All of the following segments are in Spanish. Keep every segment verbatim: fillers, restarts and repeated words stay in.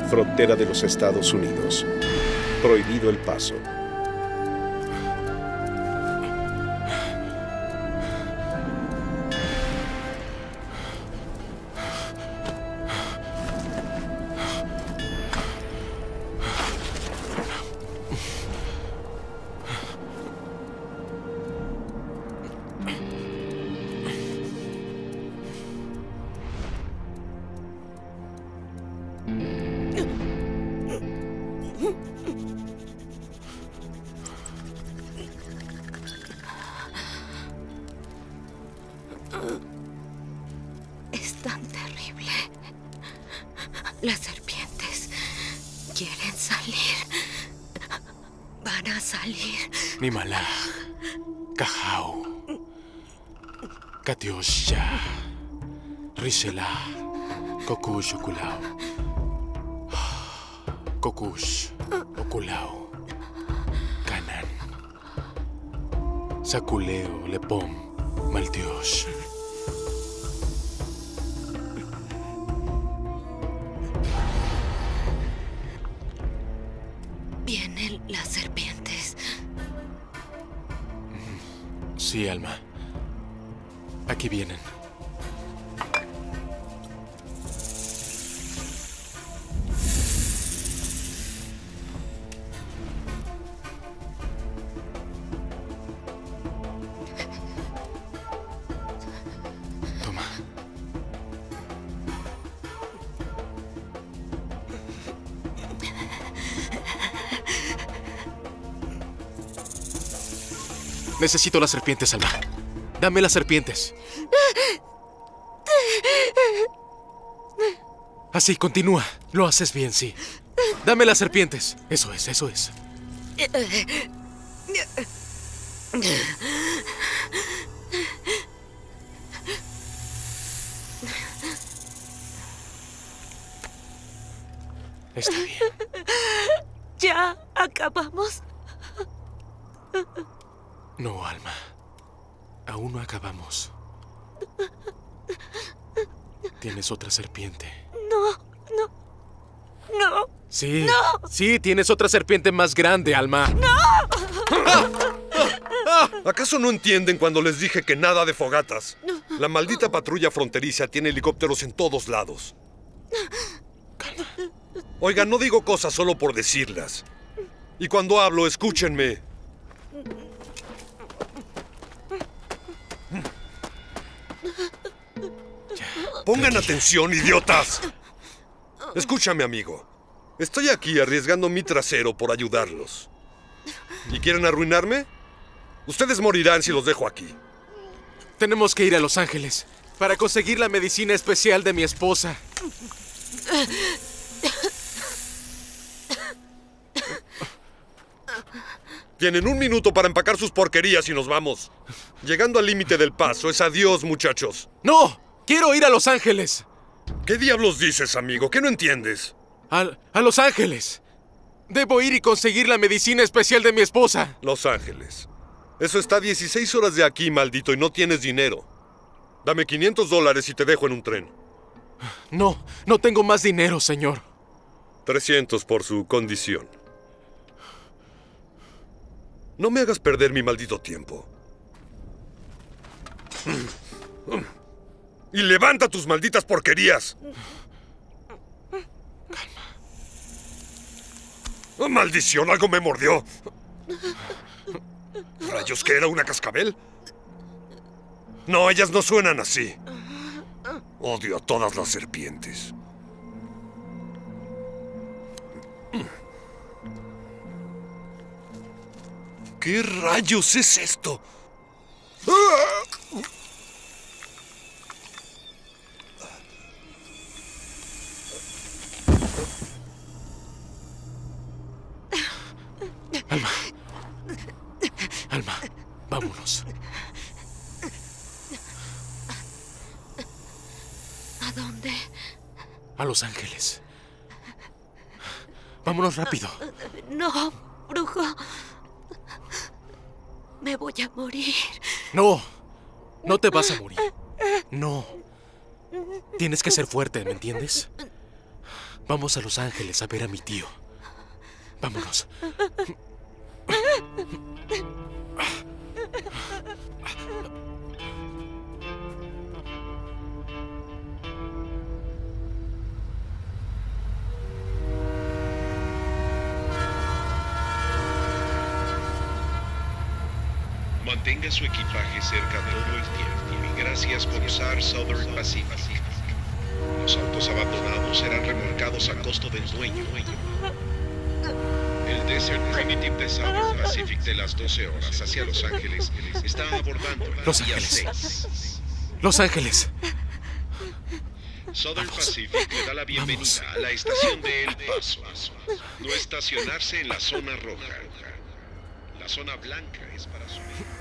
frontera de los Estados Unidos. Prohibido el paso. Es tan terrible. Las serpientes quieren salir. Van a salir. Nimalaj, Cajau, Katiosha, Risela, Kokush Okulao, Kokush Okulao, Kanan, Sakuleo Lepom, Maldios. Vienen las serpientes. Sí, Alma. Aquí vienen. Toma. Necesito las serpientes, Alma. Dame las serpientes. Así, continúa. Lo haces bien, sí. Dame las serpientes. Eso es, eso es. Está bien. ¿Ya acabamos? No, Alma. Aún no acabamos. Tienes otra serpiente. No, no, no. Sí, no. sí, tienes otra serpiente más grande, Alma. ¡No! ¿Acaso no entienden cuando les dije que nada de fogatas? La maldita patrulla fronteriza tiene helicópteros en todos lados. Calma. Oigan, no digo cosas solo por decirlas. Y cuando hablo, escúchenme. Pongan atención, idiotas. Escúchame, amigo. Estoy aquí arriesgando mi trasero por ayudarlos. ¿Y quieren arruinarme? Ustedes morirán si los dejo aquí. Tenemos que ir a Los Ángeles para conseguir la medicina especial de mi esposa. Tienen un minuto para empacar sus porquerías y nos vamos. Llegando al límite del paso es adiós, muchachos. ¡No! ¡Quiero ir a Los Ángeles! ¿Qué diablos dices, amigo? ¿Qué no entiendes? A, a Los Ángeles. Debo ir y conseguir la medicina especial de mi esposa. Los Ángeles. Eso está a dieciséis horas de aquí, maldito, y no tienes dinero. Dame quinientos dólares y te dejo en un tren. No, no tengo más dinero, señor. trescientos por su condición. No me hagas perder mi maldito tiempo. ¡Y levanta tus malditas porquerías! Calma. ¡Oh, maldición! ¡Algo me mordió! ¿Rayos, que era una cascabel? No, ellas no suenan así. Odio a todas las serpientes. ¿Qué rayos es esto? Alma. Alma, vámonos. ¿A dónde? A Los Ángeles. Vámonos rápido. No, brujo. Me voy a morir. No, no te vas a morir. No. Tienes que ser fuerte, ¿me entiendes? Vamos a Los Ángeles a ver a mi tío. Vámonos. Mantenga su equipaje cerca todo el tiempo y gracias por usar Southern Pacific. Los autos abandonados serán remolcados a costo del dueño. El Desert Primitive de Southern Pacific de las doce horas hacia Los Ángeles está abordando la Los vía Ángeles. seis. Los Ángeles. Southern Vamos. Pacific le da la bienvenida Vamos. a la estación de El Paso. No estacionarse en la zona roja. La zona blanca es para subir.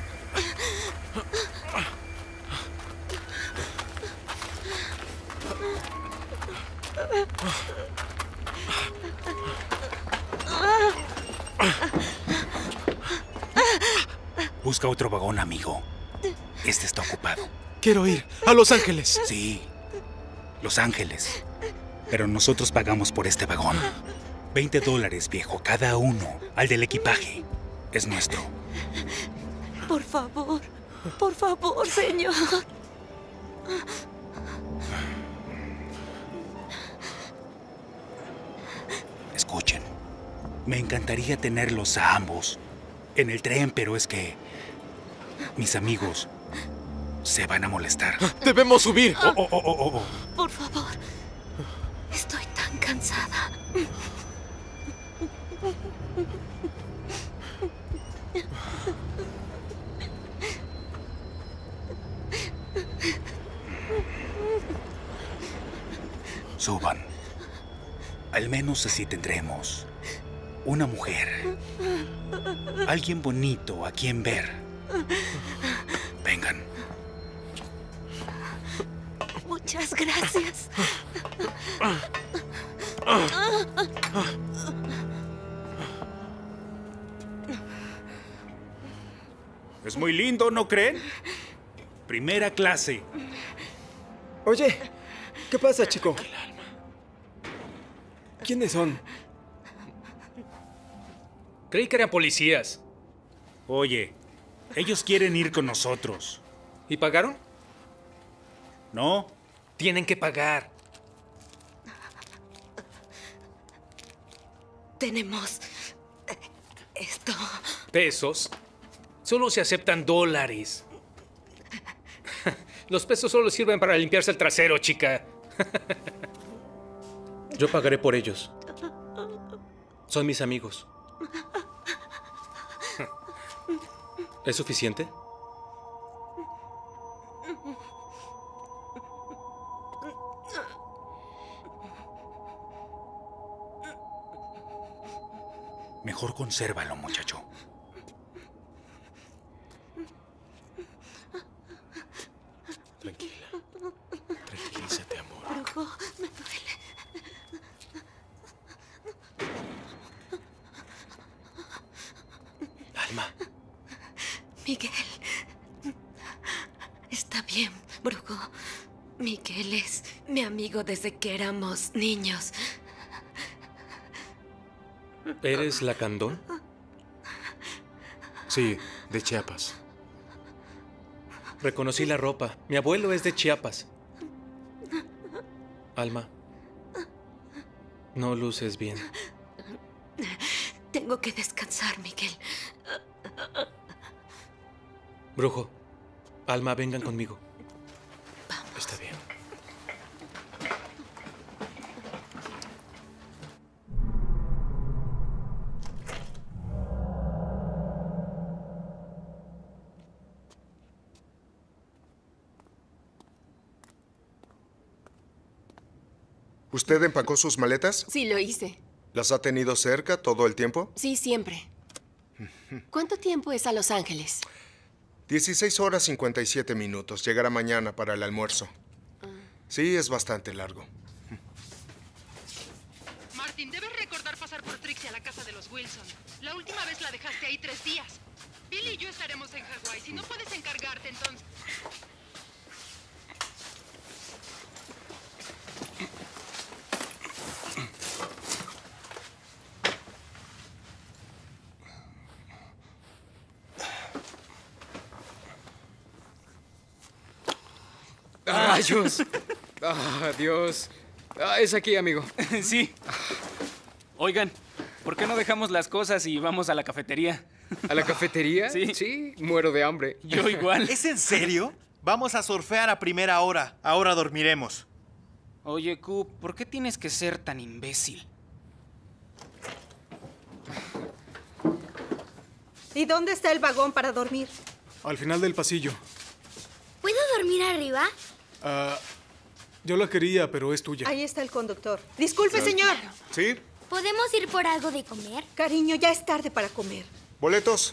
Busca otro vagón, amigo. Este está ocupado. Quiero ir a Los Ángeles. Sí, Los Ángeles. Pero nosotros pagamos por este vagón. veinte dólares, viejo, cada uno. Al del equipaje. Es nuestro. Por favor, por favor, señor. Escuchen. Me encantaría tenerlos a ambos en el tren, pero es que mis amigos se van a molestar. Debemos subir. Oh, oh, oh, oh, oh. Por favor. Estoy tan cansada. Suban. Al menos así tendremos una mujer. Alguien bonito a quien ver. Vengan. Muchas gracias. Es muy lindo, ¿no creen? Primera clase. Oye, ¿qué pasa, chico? ¿Quiénes son? Creí que eran policías. Oye, ellos quieren ir con nosotros. ¿Y pagaron? ¿No? Tienen que pagar. Tenemos esto. ¿Pesos? Solo se aceptan dólares. Los pesos solo sirven para limpiarse el trasero, chica. Yo pagaré por ellos. Son mis amigos. ¿Es suficiente? Mejor consérvalo, muchacho. Tranquila. Tranquilízate, amor. Brujo, me duele. Alma. Miguel. Está bien, Brujo. Miguel es mi amigo desde que éramos niños. ¿Eres Lacandón? Sí, de Chiapas. Reconocí la ropa. Mi abuelo es de Chiapas. Alma. No luces bien. Tengo que descansar, Miguel. Brujo. Alma, vengan conmigo. Está bien. ¿Usted empacó sus maletas? Sí, lo hice. ¿Las ha tenido cerca todo el tiempo? Sí, siempre. ¿Cuánto tiempo es a Los Ángeles? dieciséis horas cincuenta y siete minutos. Llegará mañana para el almuerzo. Sí, es bastante largo. Martin, debes recordar pasar por Trixie a la casa de los Wilson. La última vez la dejaste ahí tres días. Billy y yo estaremos en Hawái. Si no puedes encargarte, entonces... ¡Rayos! ¡Ah, Dios! Ah, es aquí, amigo. Sí. Oigan, ¿por qué no dejamos las cosas y vamos a la cafetería? ¿A la cafetería? Sí. Sí, muero de hambre. Yo igual. ¿Es en serio? Vamos a surfear a primera hora. Ahora dormiremos. Oye, Q, ¿por qué tienes que ser tan imbécil? ¿Y dónde está el vagón para dormir? Al final del pasillo. ¿Puedo dormir arriba? Ah, yo la quería, pero es tuya. Ahí está el conductor. Disculpe, señor. ¿Sí? ¿Podemos ir por algo de comer? Cariño, ya es tarde para comer. ¿Boletos?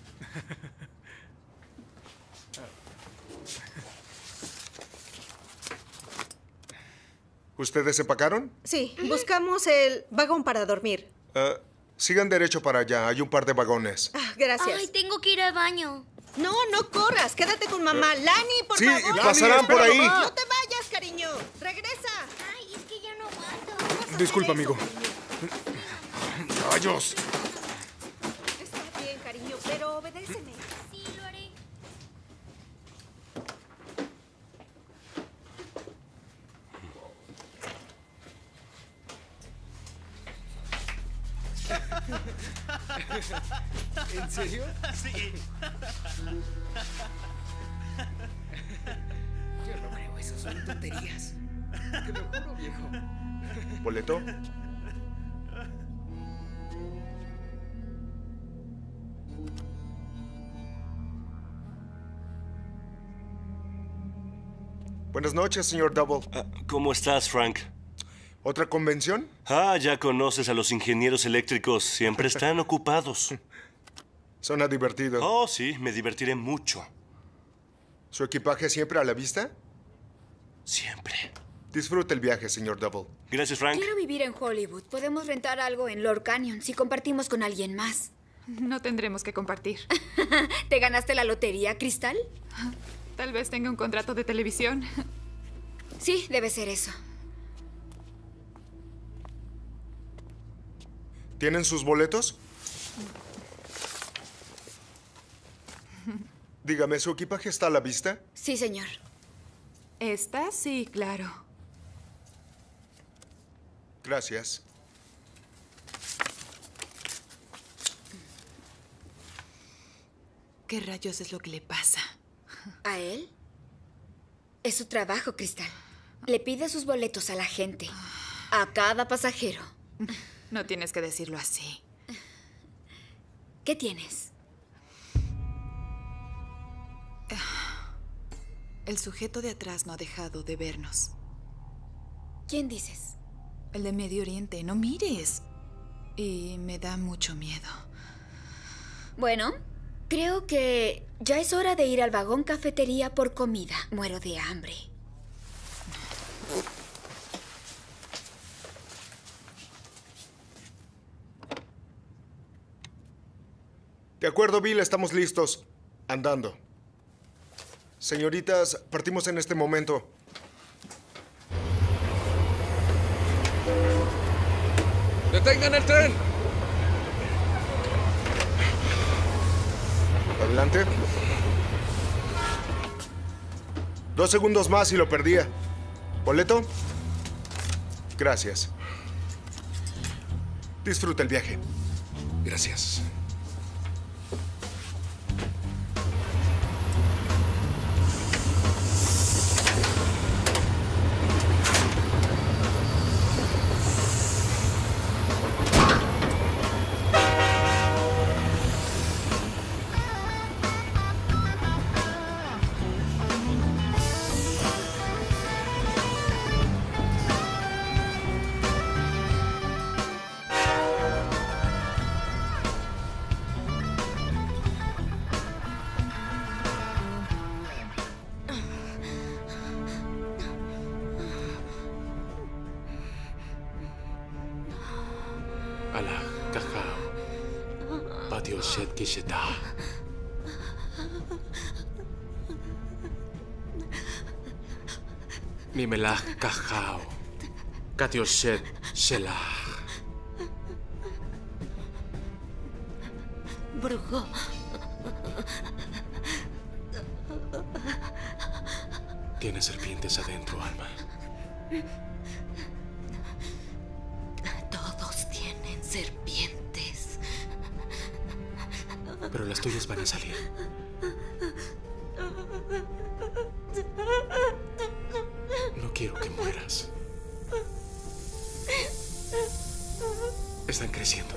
¿Ustedes empacaron? Sí, buscamos el vagón para dormir. Ah, sigan derecho para allá. Hay un par de vagones. Ah, gracias. Ay, tengo que ir al baño. No, no corras. Quédate con mamá. Lani, por sí, favor. pasarán Lani, por ahí. mamá. No te vayas, cariño. Regresa. Ay, es que ya no aguanto. Disculpa, amigo. ¡Rayos! Está bien, cariño, pero obedéceme. Sí, lo haré. ¿En serio? Sí. Yo no creo eso, son tonterías. Te lo juro, viejo. ¿Boleto? Buenas noches, señor Double. Ah, ¿Cómo estás, Frank? ¿Otra convención? Ah, ya conoces a los ingenieros eléctricos. Siempre están ocupados. Suena divertido. Oh, sí, me divertiré mucho. ¿Su equipaje siempre a la vista? Siempre. Disfrute el viaje, señor Double. Gracias, Frank. Quiero vivir en Hollywood. Podemos rentar algo en Lord Canyon si compartimos con alguien más. No tendremos que compartir. ¿Te ganaste la lotería, Cristal? Tal vez tenga un contrato de televisión. Sí, debe ser eso. ¿Tienen sus boletos? Dígame, ¿su equipaje está a la vista? Sí, señor. ¿Está? Sí, claro. Gracias. ¿Qué rayos es lo que le pasa? ¿A él? Es su trabajo, Cristal. Le pide sus boletos a la gente. A cada pasajero. No tienes que decirlo así. ¿Qué tienes? El sujeto de atrás no ha dejado de vernos. ¿Quién dices? El de Medio Oriente. No mires. Y me da mucho miedo. Bueno, creo que ya es hora de ir al vagón cafetería por comida. Muero de hambre. De acuerdo, Bill, estamos listos. Andando. Señoritas, partimos en este momento. ¡Detengan el tren! Adelante. Dos segundos más y lo perdía. ¿Boleto? Gracias. Disfruta el viaje. Gracias. Ala kakao. Patio shed kishita. Mimelah kakao. Katio shed shelah. Brujo. Tiene serpientes adentro, Alma. Todos tienen serpientes. Pero las tuyas van a salir. No quiero que mueras. Están creciendo.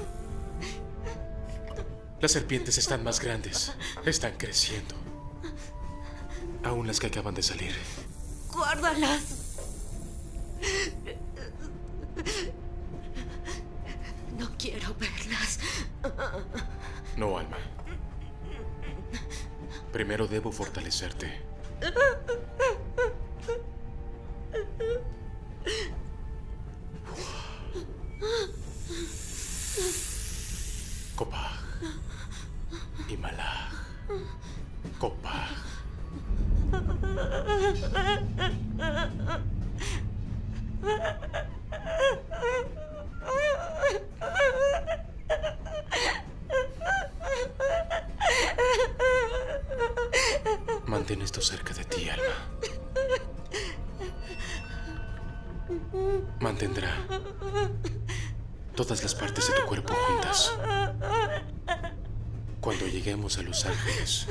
Las serpientes están más grandes. Están creciendo. Aún las que acaban de salir. Guárdalas. No quiero verlas. No, Alma. Primero debo fortalecerte. Kopaj. Y Malaj. Kopaj. Mantén esto cerca de ti, Alma. Mantendrá todas las partes de tu cuerpo juntas. Cuando lleguemos a Los Ángeles,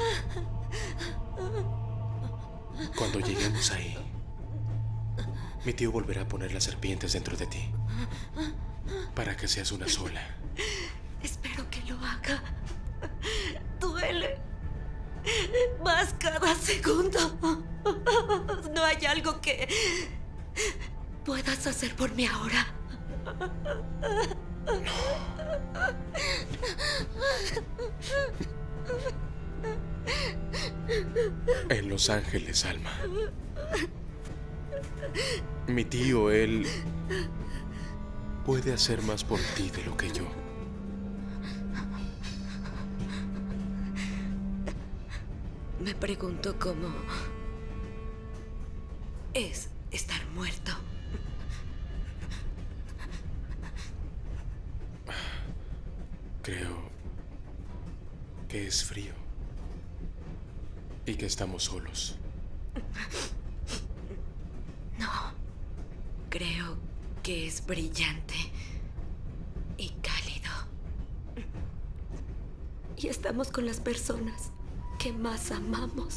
cuando lleguemos ahí, mi tío volverá a poner las serpientes dentro de ti para que seas una sola. Espero que lo haga. Duele más cada segundo. ¿No hay algo que puedas hacer por mí ahora? En Los Ángeles, Alma. Mi tío, él puede hacer más por ti de lo que yo. Me pregunto cómo es estar muerto. Creo que es frío y que estamos solos. No, creo que es brillante y cálido. Y estamos con las personas que más amamos.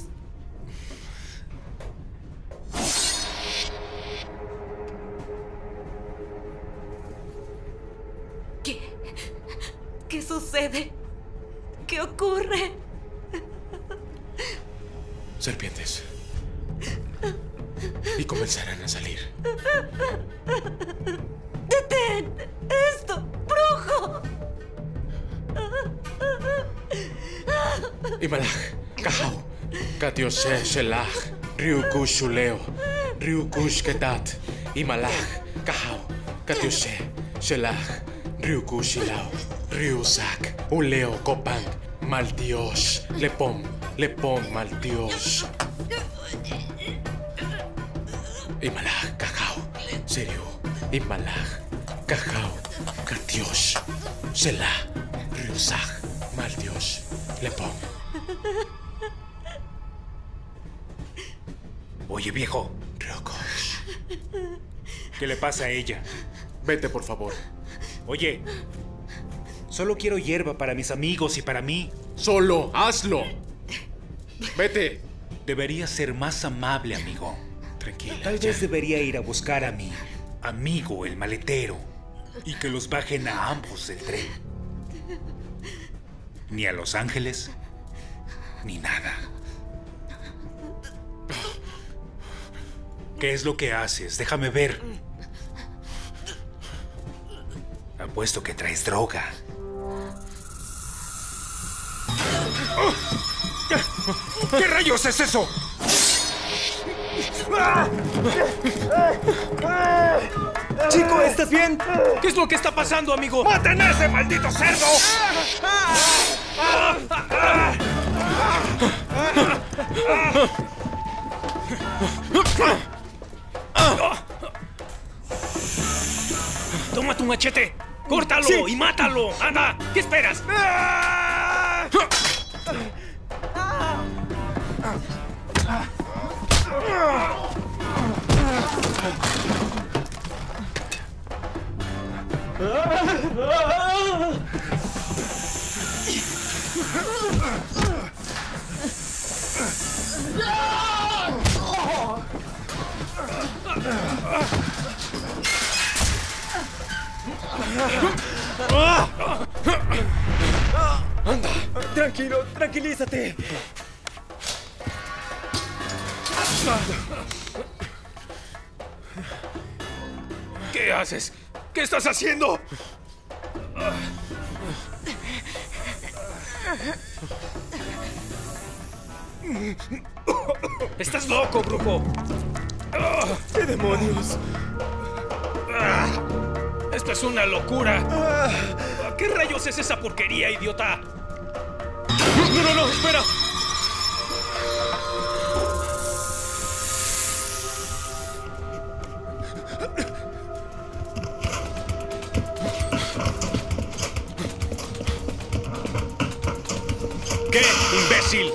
¿Qué? ¿Qué sucede? ¿Qué ocurre? Serpientes. Y comenzarán a salir. ¡Detén esto, brujo! Imalaj, Kahau, Katioshe Shelach, Ryukush Shuleo, Ryukush Ketat, Imalaj, Kahau, Katioshe Shelach, Ryukush Shilao, Ryusak, Uleo Kopang, Maldios, Lepom, Lepom, Maldios. Imalaj, Kahau, Serio, Imalaj, Kahau, Katios, Shelah, Ryusak, Maldios, Lepom. Oye, viejo. Ryokosh. ¿Qué le pasa a ella? Vete, por favor. Oye, solo quiero hierba para mis amigos y para mí. Solo, hazlo. Vete. Debería ser más amable, amigo. Tranquila. Tal ya. vez debería ir a buscar a mi amigo, el maletero, y que los bajen a ambos del tren. Ni a Los Ángeles, ni nada. ¿Qué es lo que haces? Déjame ver. Apuesto que traes droga. ¿Qué rayos es eso? Chico, ¿estás bien? ¿Qué es lo que está pasando, amigo? ¡Maten a ese maldito cerdo! Toma tu machete. ¡Córtalo Sí. y mátalo! ¡Anda! ¿Qué esperas? ¡Ah! ¡Anda! Tranquilo, tranquilízate. ¿Qué haces? ¿Qué estás haciendo? ¡Estás loco, brujo! ¡Qué demonios! ¡Esto es una locura! ¿Qué rayos es esa porquería, idiota? ¡No, no, no! ¡Espera! ¿Qué, imbécil?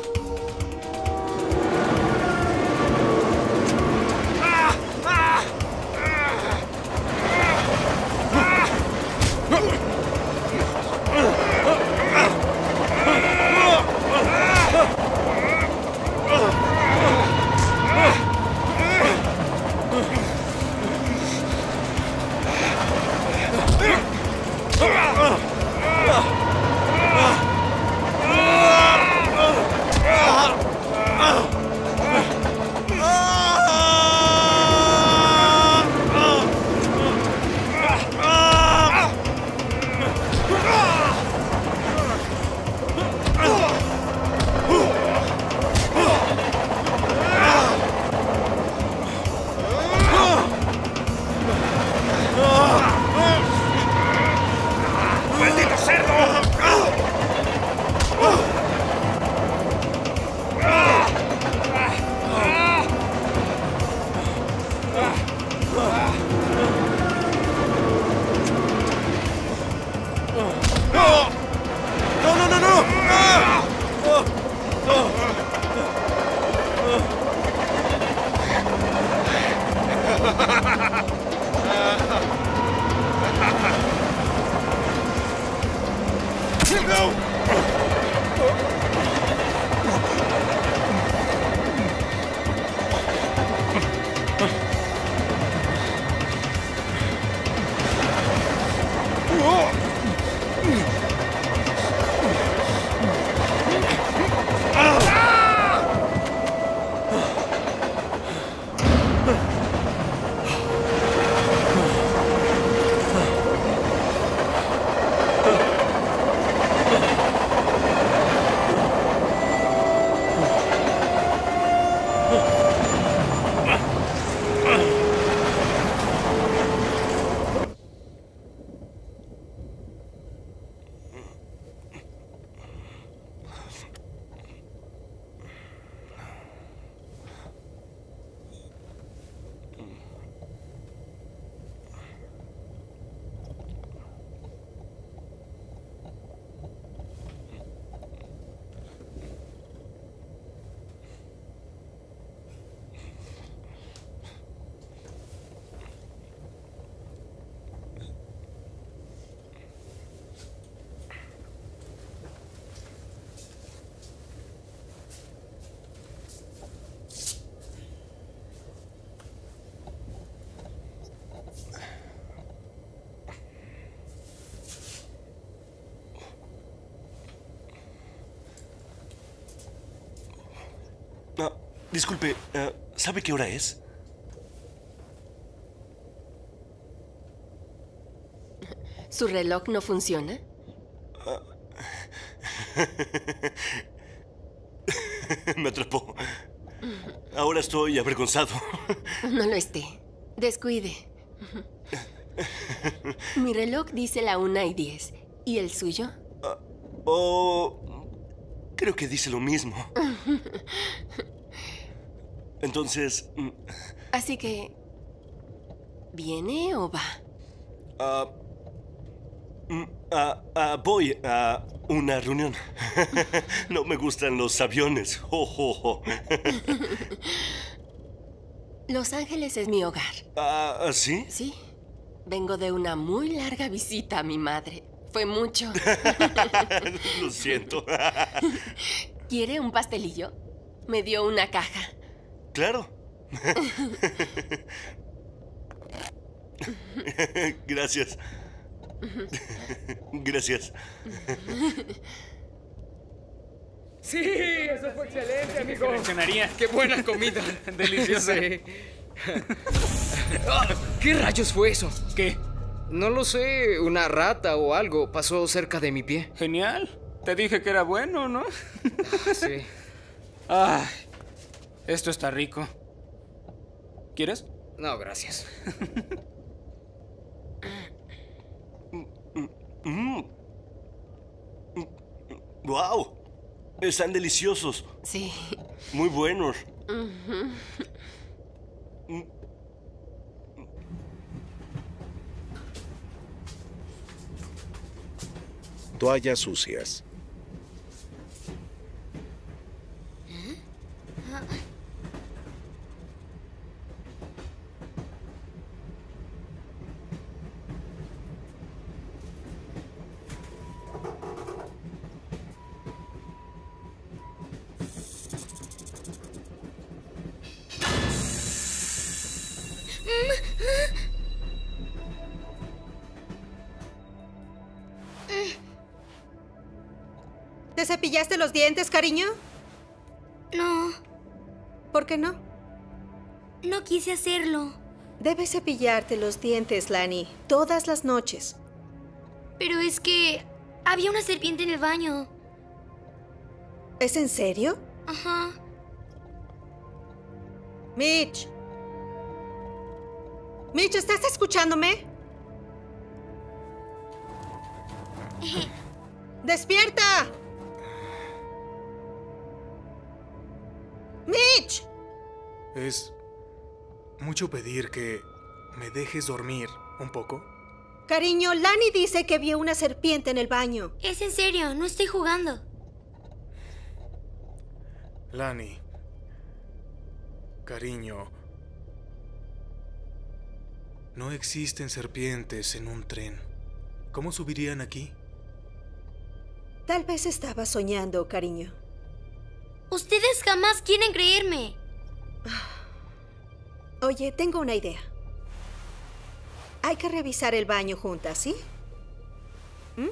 ¡Maldito cerdo! ¡No, no, no, no! ¡Ah! ¡Oh! ¡Oh! Ah, disculpe, ah, ¿sabe qué hora es? ¿Su reloj no funciona? Me atrapó. Ahora estoy avergonzado. No lo esté. Descuide. Mi reloj dice la una y diez. ¿Y el suyo? Oh, creo que dice lo mismo. Entonces... Así que... ¿viene o va? Ah, mm, ah, ah, voy a una reunión. No me gustan los aviones. Oh, oh, oh. Los Ángeles es mi hogar. Ah, ¿sí? Sí. Vengo de una muy larga visita a mi madre. Fue mucho. Lo siento. ¿Quiere un pastelillo? Me dio una caja. Claro. Gracias. Gracias. Sí, eso fue excelente, amigo. ¿Qué reaccionaría? Qué buena comida. Deliciosa. Sí. Ah, ¿qué rayos fue eso? ¿Qué? No lo sé, una rata o algo pasó cerca de mi pie. Genial. Te dije que era bueno, ¿no? Sí. Ay, esto está rico. ¿Quieres? No, gracias. Mm. ¡Wow! Están deliciosos. Sí. Muy buenos. Ujú. Toallas sucias. ¿Te cepillaste los dientes, cariño? No. ¿Por qué no? No quise hacerlo. Debes cepillarte los dientes, Lani, todas las noches. Pero es que había una serpiente en el baño. ¿Es en serio? Ajá. Mitch. Mitch, ¿estás escuchándome? ¡Despierta! ¡Mitch! Es mucho pedir que me dejes dormir un poco. Cariño, Lani dice que vio una serpiente en el baño. Es en serio, no estoy jugando. Lani. Cariño. No existen serpientes en un tren. ¿Cómo subirían aquí? Tal vez estaba soñando, cariño. Ustedes jamás quieren creerme. Oye, tengo una idea. Hay que revisar el baño juntas, ¿sí? ¿Mm?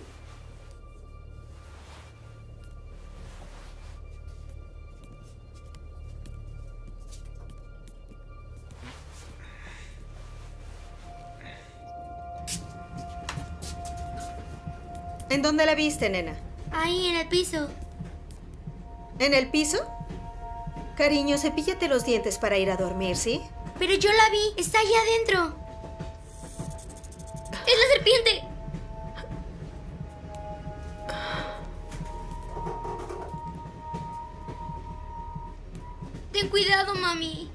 ¿En dónde la viste, nena? Ahí, en el piso. ¿En el piso? Cariño, cepíllate los dientes para ir a dormir, ¿sí? Pero yo la vi, está allá adentro. ¡Es la serpiente! Ten cuidado, mami.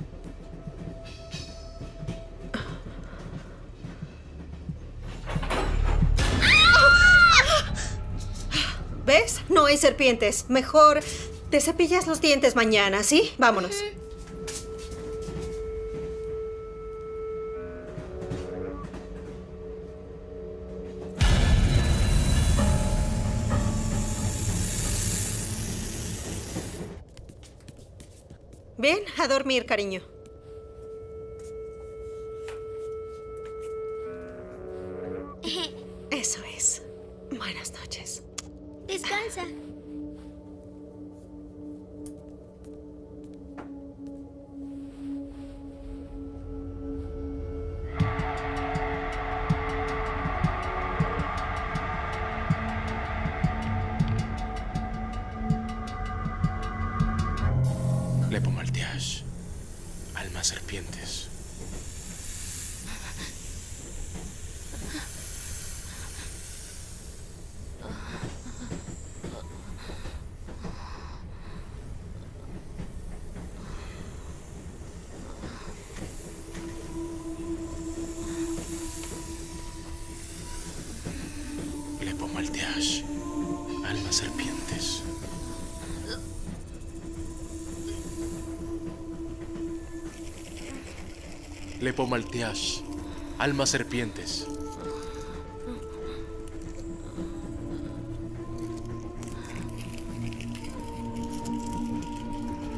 ¿Ves? No hay serpientes. Mejor te cepillas los dientes mañana, ¿sí? Vámonos. Bien, a dormir, cariño. Eso es. Buenas noches. Descansa. Lepomalteash, almas serpientes. Lepomalteash, almas serpientes. Lepomalteash, almas serpientes.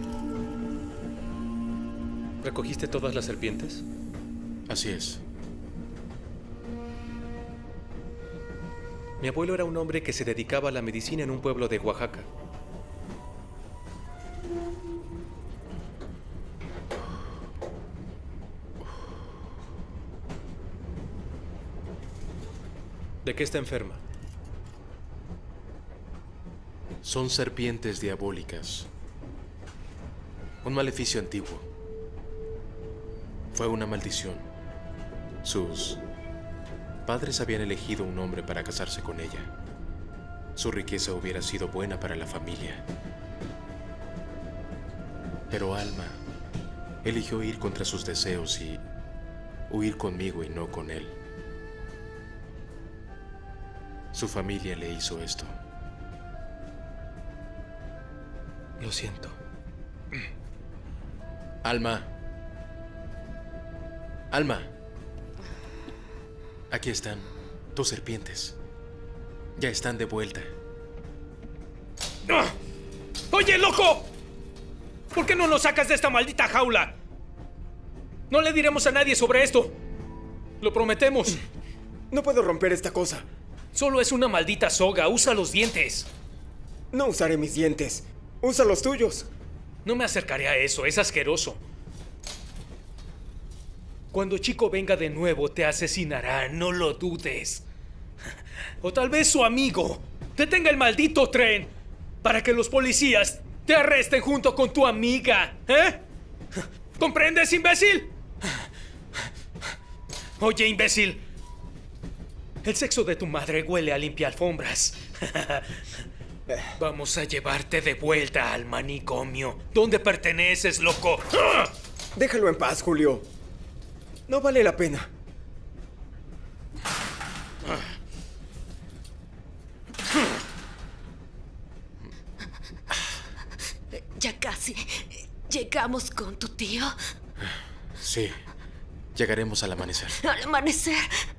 ¿Recogiste todas las serpientes? Así es. Mi abuelo era un hombre que se dedicaba a la medicina en un pueblo de Oaxaca. ¿De qué está enferma? Son serpientes diabólicas. Un maleficio antiguo. Fue una maldición. Sus padres habían elegido un hombre para casarse con ella. Su riqueza hubiera sido buena para la familia. Pero Alma eligió ir contra sus deseos y huir conmigo y no con él. Su familia le hizo esto. Lo siento. Alma. Alma. Aquí están tus serpientes. Ya están de vuelta. ¡Ah! ¡Oye, loco! ¿Por qué no nos sacas de esta maldita jaula? No le diremos a nadie sobre esto. Lo prometemos. No puedo romper esta cosa. Solo es una maldita soga. Usa los dientes. No usaré mis dientes. Usa los tuyos. No me acercaré a eso. Es asqueroso. Cuando Chico venga de nuevo, te asesinará. No lo dudes. O tal vez su amigo detenga el maldito tren para que los policías te arresten junto con tu amiga. ¿Eh? ¿Comprendes, imbécil? Oye, imbécil. El sexo de tu madre huele a limpia alfombras. Vamos a llevarte de vuelta al manicomio. ¿Dónde perteneces, loco? Déjalo en paz, Julio. No vale la pena. Ya casi llegamos con tu tío. Sí. Llegaremos al amanecer. Al amanecer.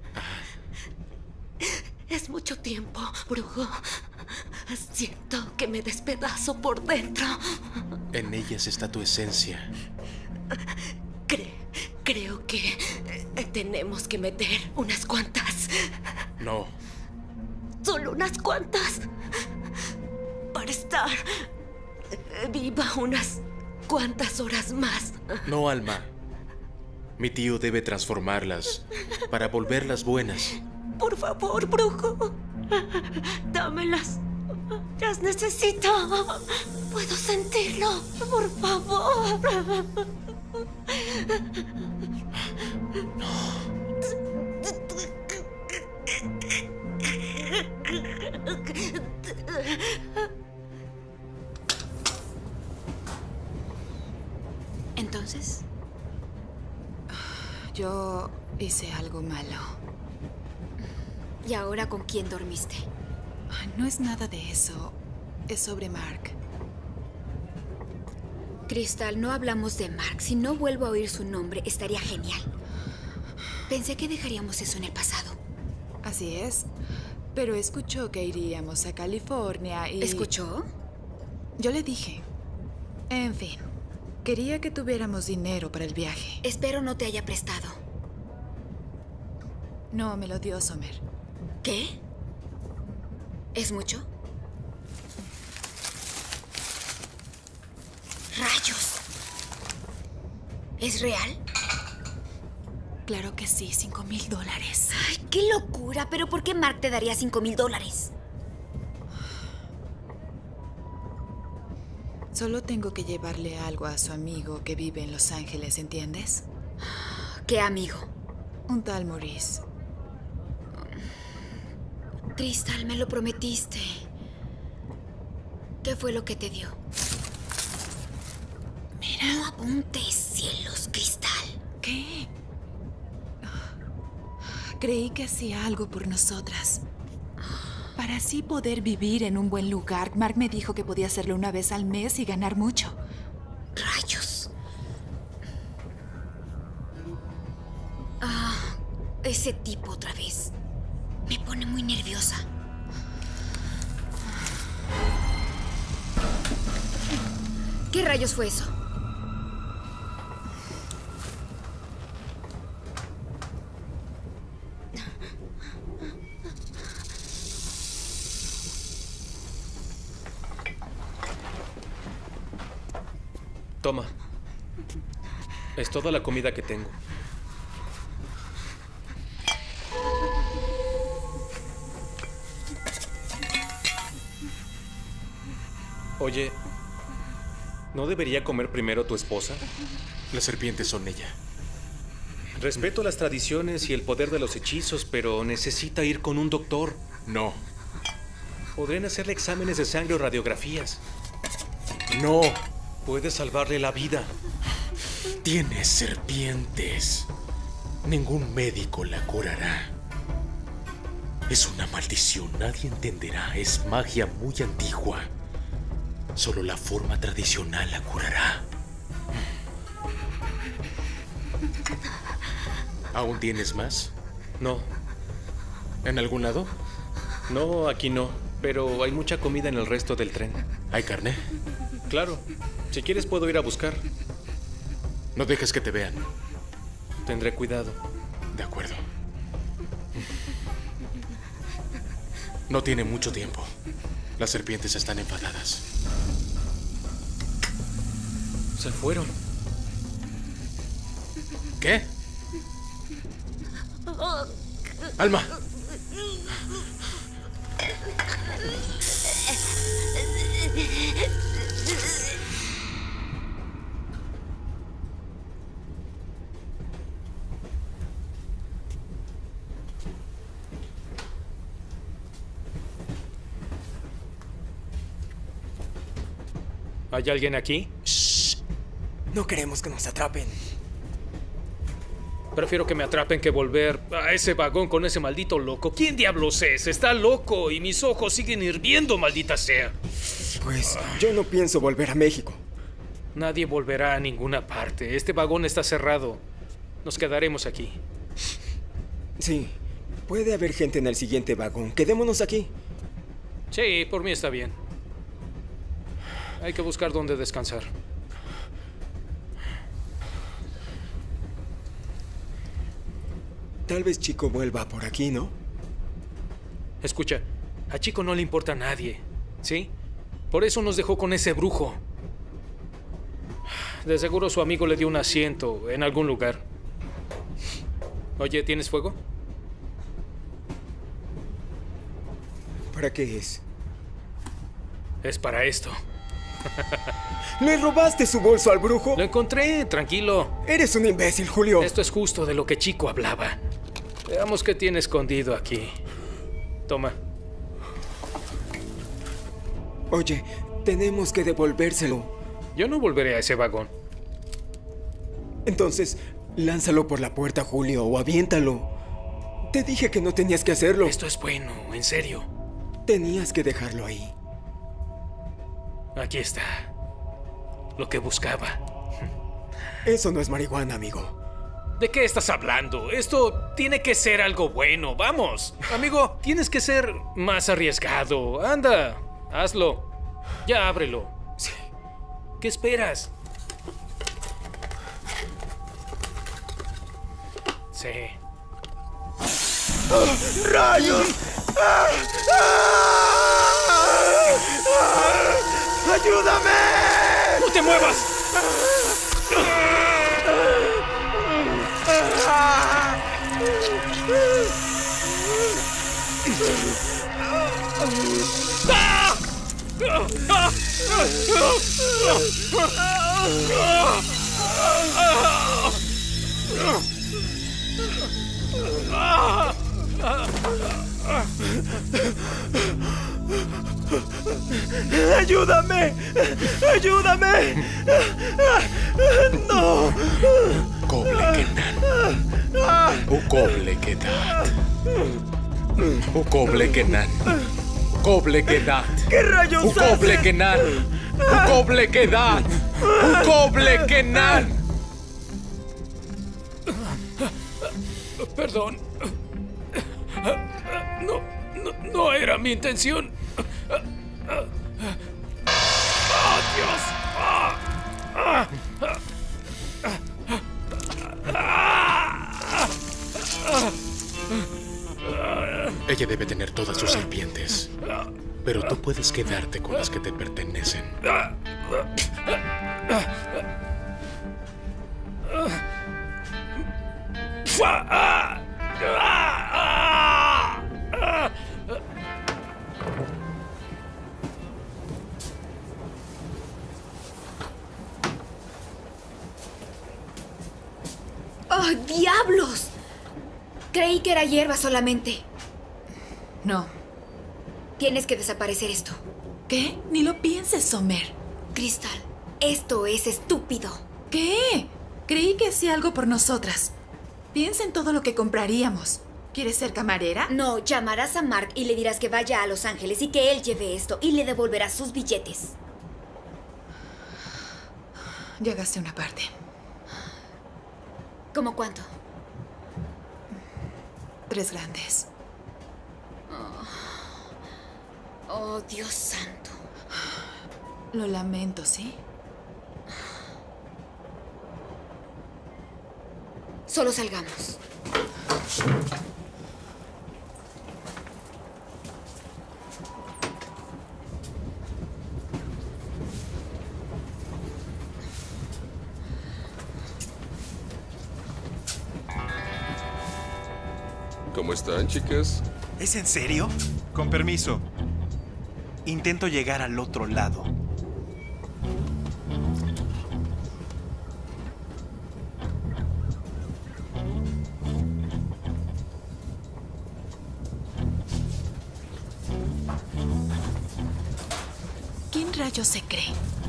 Es mucho tiempo, brujo. Siento que me despedazo por dentro. En ellas está tu esencia. Cre- creo que tenemos que meter unas cuantas. No. Solo unas cuantas. Para estar viva unas cuantas horas más. No, Alma. Mi tío debe transformarlas para volverlas buenas. Por favor, brujo. Dámelas. Las necesito. Puedo sentirlo. Por favor. Entonces, yo hice algo malo. ¿Y ahora con quién dormiste? No es nada de eso. Es sobre Mark. Crystal, no hablamos de Mark. Si no vuelvo a oír su nombre, estaría genial. Pensé que dejaríamos eso en el pasado. Así es. Pero escuchó que iríamos a California y... ¿Escuchó? Yo le dije. En fin. Quería que tuviéramos dinero para el viaje. Espero no te haya prestado. No, me lo dio Sommer. ¿Qué? ¿Es mucho? ¡Rayos! ¿Es real? Claro que sí, cinco mil dólares. ¡Ay, qué locura! ¿Pero por qué Mark te daría cinco mil dólares? Solo tengo que llevarle algo a su amigo que vive en Los Ángeles, ¿entiendes? ¿Qué amigo? Un tal Maurice. Crystal, me lo prometiste. ¿Qué fue lo que te dio? Mira. No apuntes, cielos, Crystal. ¿Qué? Creí que hacía algo por nosotras. Para así poder vivir en un buen lugar. Mark me dijo que podía hacerlo una vez al mes y ganar mucho. ¡Rayos! Ah, ese tipo otra vez. Me pone muy nerviosa. ¿Qué rayos fue eso? Toma. Es toda la comida que tengo. Oye, ¿no debería comer primero tu esposa? Las serpientes son ella. Respeto las tradiciones y el poder de los hechizos, pero necesita ir con un doctor. No. Podrían hacerle exámenes de sangre o radiografías. No. Puede salvarle la vida. Tiene serpientes. Ningún médico la curará. Es una maldición, nadie entenderá. Es magia muy antigua. Solo la forma tradicional la curará. ¿Aún tienes más? No. ¿En algún lado? No, aquí no. Pero hay mucha comida en el resto del tren. ¿Hay carne? Claro. Si quieres puedo ir a buscar. No dejes que te vean. Tendré cuidado. De acuerdo. No tiene mucho tiempo. Las serpientes están enfadadas. Se fueron. ¿Qué? Alma. ¿Hay alguien aquí? Shh. No queremos que nos atrapen. Prefiero que me atrapen que volver a ese vagón con ese maldito loco. ¿Quién diablos es? Está loco y mis ojos siguen hirviendo, maldita sea. Pues yo no pienso volver a México. Nadie volverá a ninguna parte. Este vagón está cerrado. Nos quedaremos aquí. Sí, puede haber gente en el siguiente vagón. Quedémonos aquí. Sí, por mí está bien. Hay que buscar dónde descansar. Tal vez Chico vuelva por aquí, ¿no? Escucha, a Chico no le importa a nadie, ¿sí? Por eso nos dejó con ese brujo. De seguro su amigo le dio un asiento en algún lugar. Oye, ¿tienes fuego? ¿Para qué es? Es para esto. ¿Le robaste su bolso al brujo? Lo encontré, tranquilo. Eres un imbécil, Julio. Esto es justo de lo que Chico hablaba. Veamos qué tiene escondido aquí. Toma. Oye, tenemos que devolvérselo. Yo no volveré a ese vagón. Entonces, lánzalo por la puerta, Julio, o aviéntalo. Te dije que no tenías que hacerlo. Esto es bueno, en serio. Tenías que dejarlo ahí. Aquí está. Lo que buscaba. Eso no es marihuana, amigo. ¿De qué estás hablando? Esto tiene que ser algo bueno. Vamos. Amigo, tienes que ser más arriesgado. Anda, hazlo. Ya ábrelo. Sí. ¿Qué esperas? Sí. ¡Oh, ¡rayos! ¡Ah! ¡Ah! ¡Ayúdame! ¡No te muevas! ¡Ayúdame! ¡Ayúdame! ¡No! Koblekenan. Ukoblekedat. Ukoblekenan. Ukoblekedat. ¿Qué rayos haces? Ukoblekenan. Ukoblekedat. Ukoblekenan. Perdón. No, no, no era mi intención. ¡Oh, Dios! Ella debe tener todas sus serpientes, pero tú puedes quedarte con las que te pertenecen. ¡Oh, diablos! Creí que era hierba solamente. No. Tienes que desaparecer esto. ¿Qué? Ni lo pienses, Sommer. Crystal, esto es estúpido. ¿Qué? Creí que hacía algo por nosotras. Piensa en todo lo que compraríamos. ¿Quieres ser camarera? No, llamarás a Mark y le dirás que vaya a Los Ángeles y que él lleve esto y le devolverás sus billetes. Ya gasté una parte. ¿Cómo cuánto? Tres grandes. Oh, oh, Dios santo. Lo lamento, ¿sí? Solo salgamos. ¿Cómo están, chicas? ¿Es en serio? Con permiso. Intento llegar al otro lado. ¿Quién rayos se cree?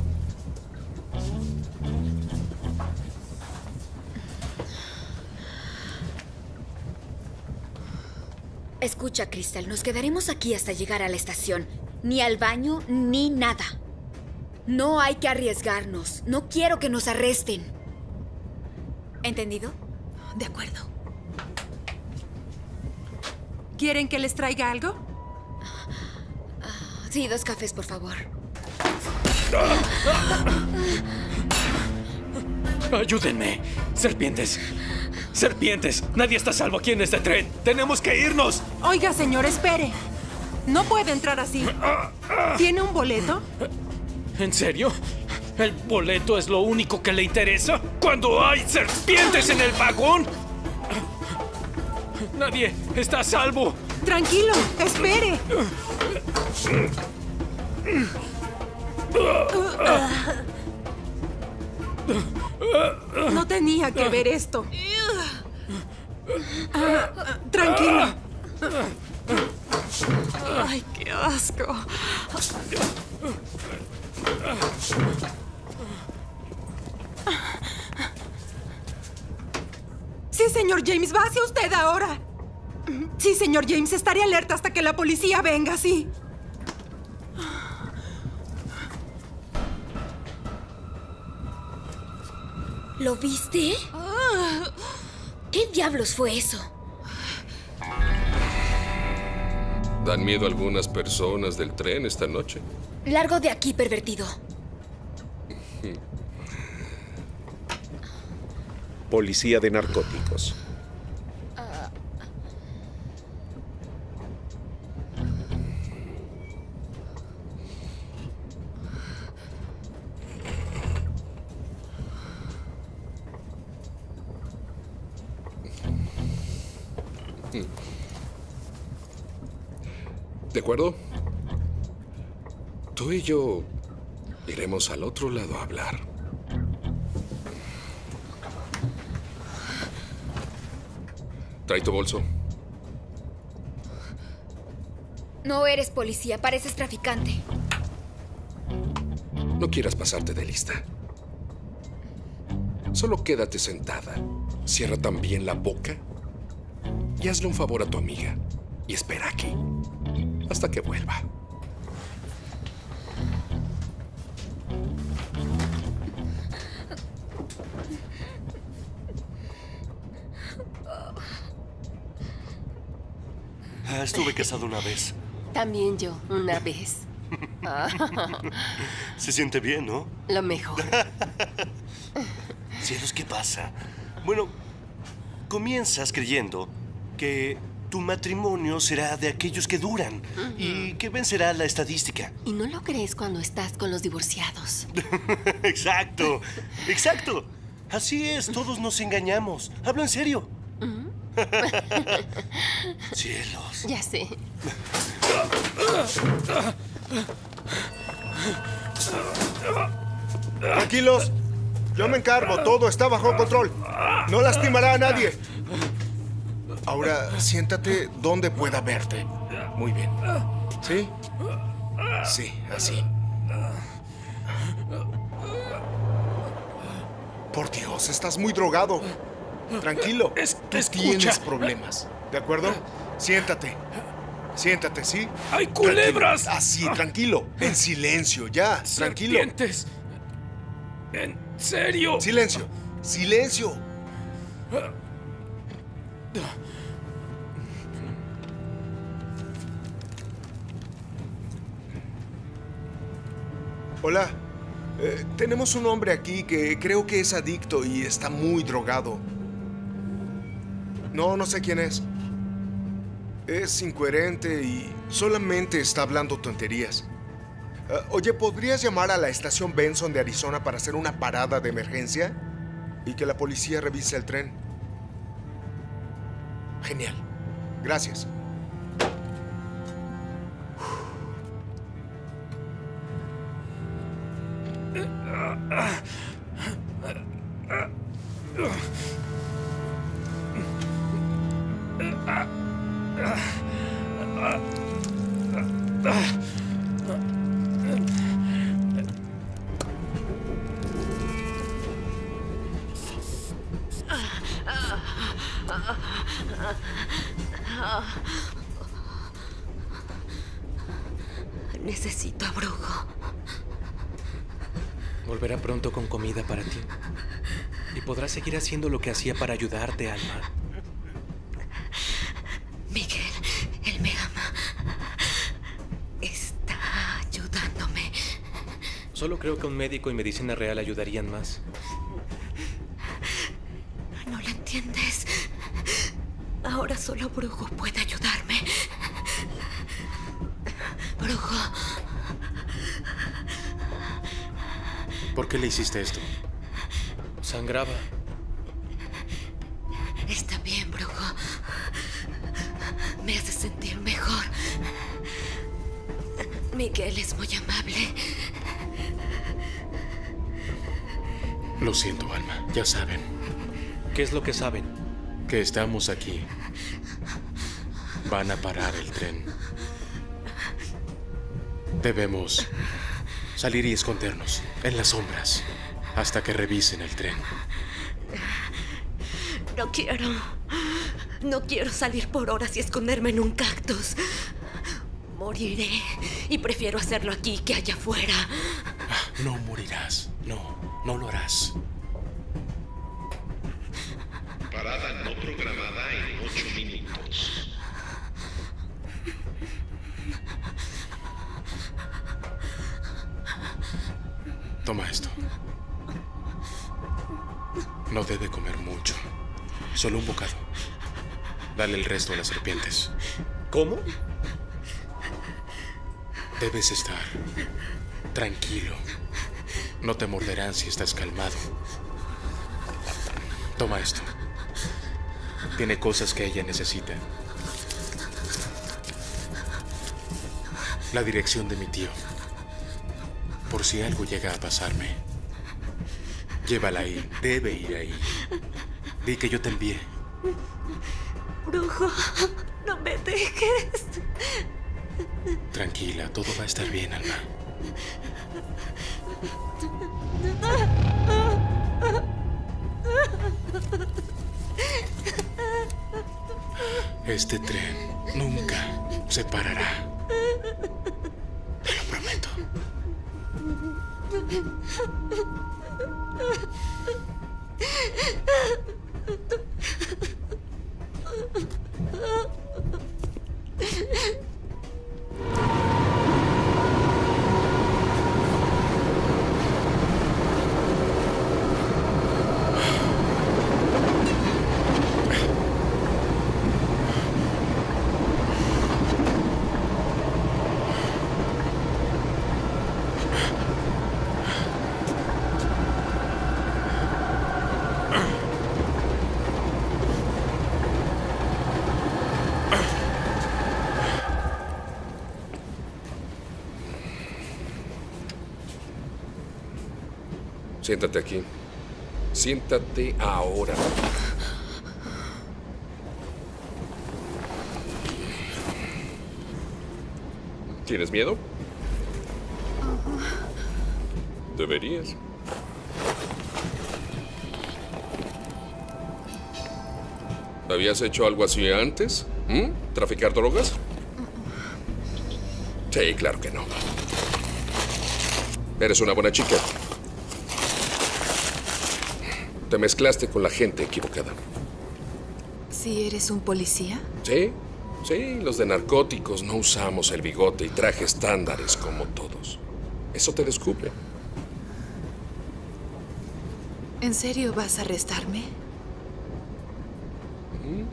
Escucha, Crystal, nos quedaremos aquí hasta llegar a la estación. Ni al baño, ni nada. No hay que arriesgarnos. No quiero que nos arresten. ¿Entendido? De acuerdo. ¿Quieren que les traiga algo? Sí, dos cafés, por favor. Ayúdenme. Serpientes. Serpientes. Nadie está a salvo aquí en este tren. Tenemos que irnos. Oiga, señor, espere. No puede entrar así. ¿Tiene un boleto? ¿En serio? ¿El boleto es lo único que le interesa? ¿Cuando hay serpientes en el vagón? Nadie está a salvo. Tranquilo, espere. No tenía que ver esto. Ah, ah, tranquilo. Ay, qué asco. Sí, señor James, va hacia usted ahora. Sí, señor James, estaré alerta hasta que la policía venga, sí. ¿Lo viste? ¿Qué diablos fue eso? ¿Dan miedo a algunas personas del tren esta noche? Largo de aquí, pervertido. Policía de narcóticos. ¿De acuerdo? Tú y yo iremos al otro lado a hablar. Trae tu bolso. No eres policía, pareces traficante. No quieras pasarte de lista. Solo quédate sentada. Cierra también la boca y hazle un favor a tu amiga. Y espera aquí hasta que vuelva. Ah, estuve casado una vez. También yo, una vez. Se siente bien, ¿no? Lo mejor. Cielos, ¿qué pasa? Bueno, comienzas creyendo que tu matrimonio será de aquellos que duran uh-huh. y que vencerá la estadística. ¿Y no lo crees cuando estás con los divorciados? Exacto, exacto. Así es, todos nos engañamos. Hablo en serio. Uh-huh. Cielos. Ya sé. Tranquilos. Yo me encargo. Todo está bajo control. No lastimará a nadie. Ahora, siéntate donde pueda verte. Muy bien. ¿Sí? Sí, así. Por Dios, estás muy drogado. Tranquilo. Es, Tú escucha. tienes problemas. ¿De acuerdo? Siéntate. Siéntate, ¿sí? ¡Hay culebras! Tranquilo. Así, tranquilo. En silencio, ya. Tranquilo. Serpientes. ¿En serio? Silencio. Silencio. Hola. Eh, tenemos un hombre aquí que creo que es adicto y está muy drogado. No, no sé quién es. Es incoherente y solamente está hablando tonterías. Uh, oye, ¿podrías llamar a la estación Benson de Arizona para hacer una parada de emergencia? Y que la policía revise el tren. Genial. Gracias. Necesito a Brujo. Volverá pronto con comida para ti. Y podrá seguir haciendo lo que hacía para ayudarte, Alma. Miguel, él me ama. Está ayudándome. Solo creo que un médico y medicina real ayudarían más. No lo entiendes. Ahora solo Brujo puede ayudarme. Brujo. ¿Por qué le hiciste esto? Sangraba. Está bien, Brujo. Me hace sentir mejor. Miguel es muy amable. Lo siento, Alma. Ya saben. ¿Qué es lo que saben? Que estamos aquí. Van a parar el tren. Debemos salir y escondernos en las sombras hasta que revisen el tren. No quiero. No quiero salir por horas y esconderme en un cactus. Moriré y prefiero hacerlo aquí que allá afuera. No morirás. No, no lo harás. Parada no programada en ocho minutos. Toma esto. No debe comer mucho. Solo un bocado. Dale el resto a las serpientes. ¿Cómo? Debes estar tranquilo. No te morderán si estás calmado. Toma esto. Tiene cosas que ella necesita. La dirección de mi tío. Por si algo llega a pasarme. Llévala ahí. Debe ir ahí. Di que yo te envié. Brujo, no me dejes. Tranquila, todo va a estar bien, Alma. Este tren nunca se parará. Te lo prometo. Siéntate aquí. Siéntate ahora. ¿Tienes miedo? Deberías. ¿Habías hecho algo así antes? ¿Mm? ¿Traficar drogas? Sí, claro que no. Eres una buena chica. Te mezclaste con la gente equivocada. ¿Sí eres un policía? Sí, sí, los de narcóticos no usamos el bigote y traje estándares como todos. Eso te descubre. ¿En serio vas a arrestarme? Mm.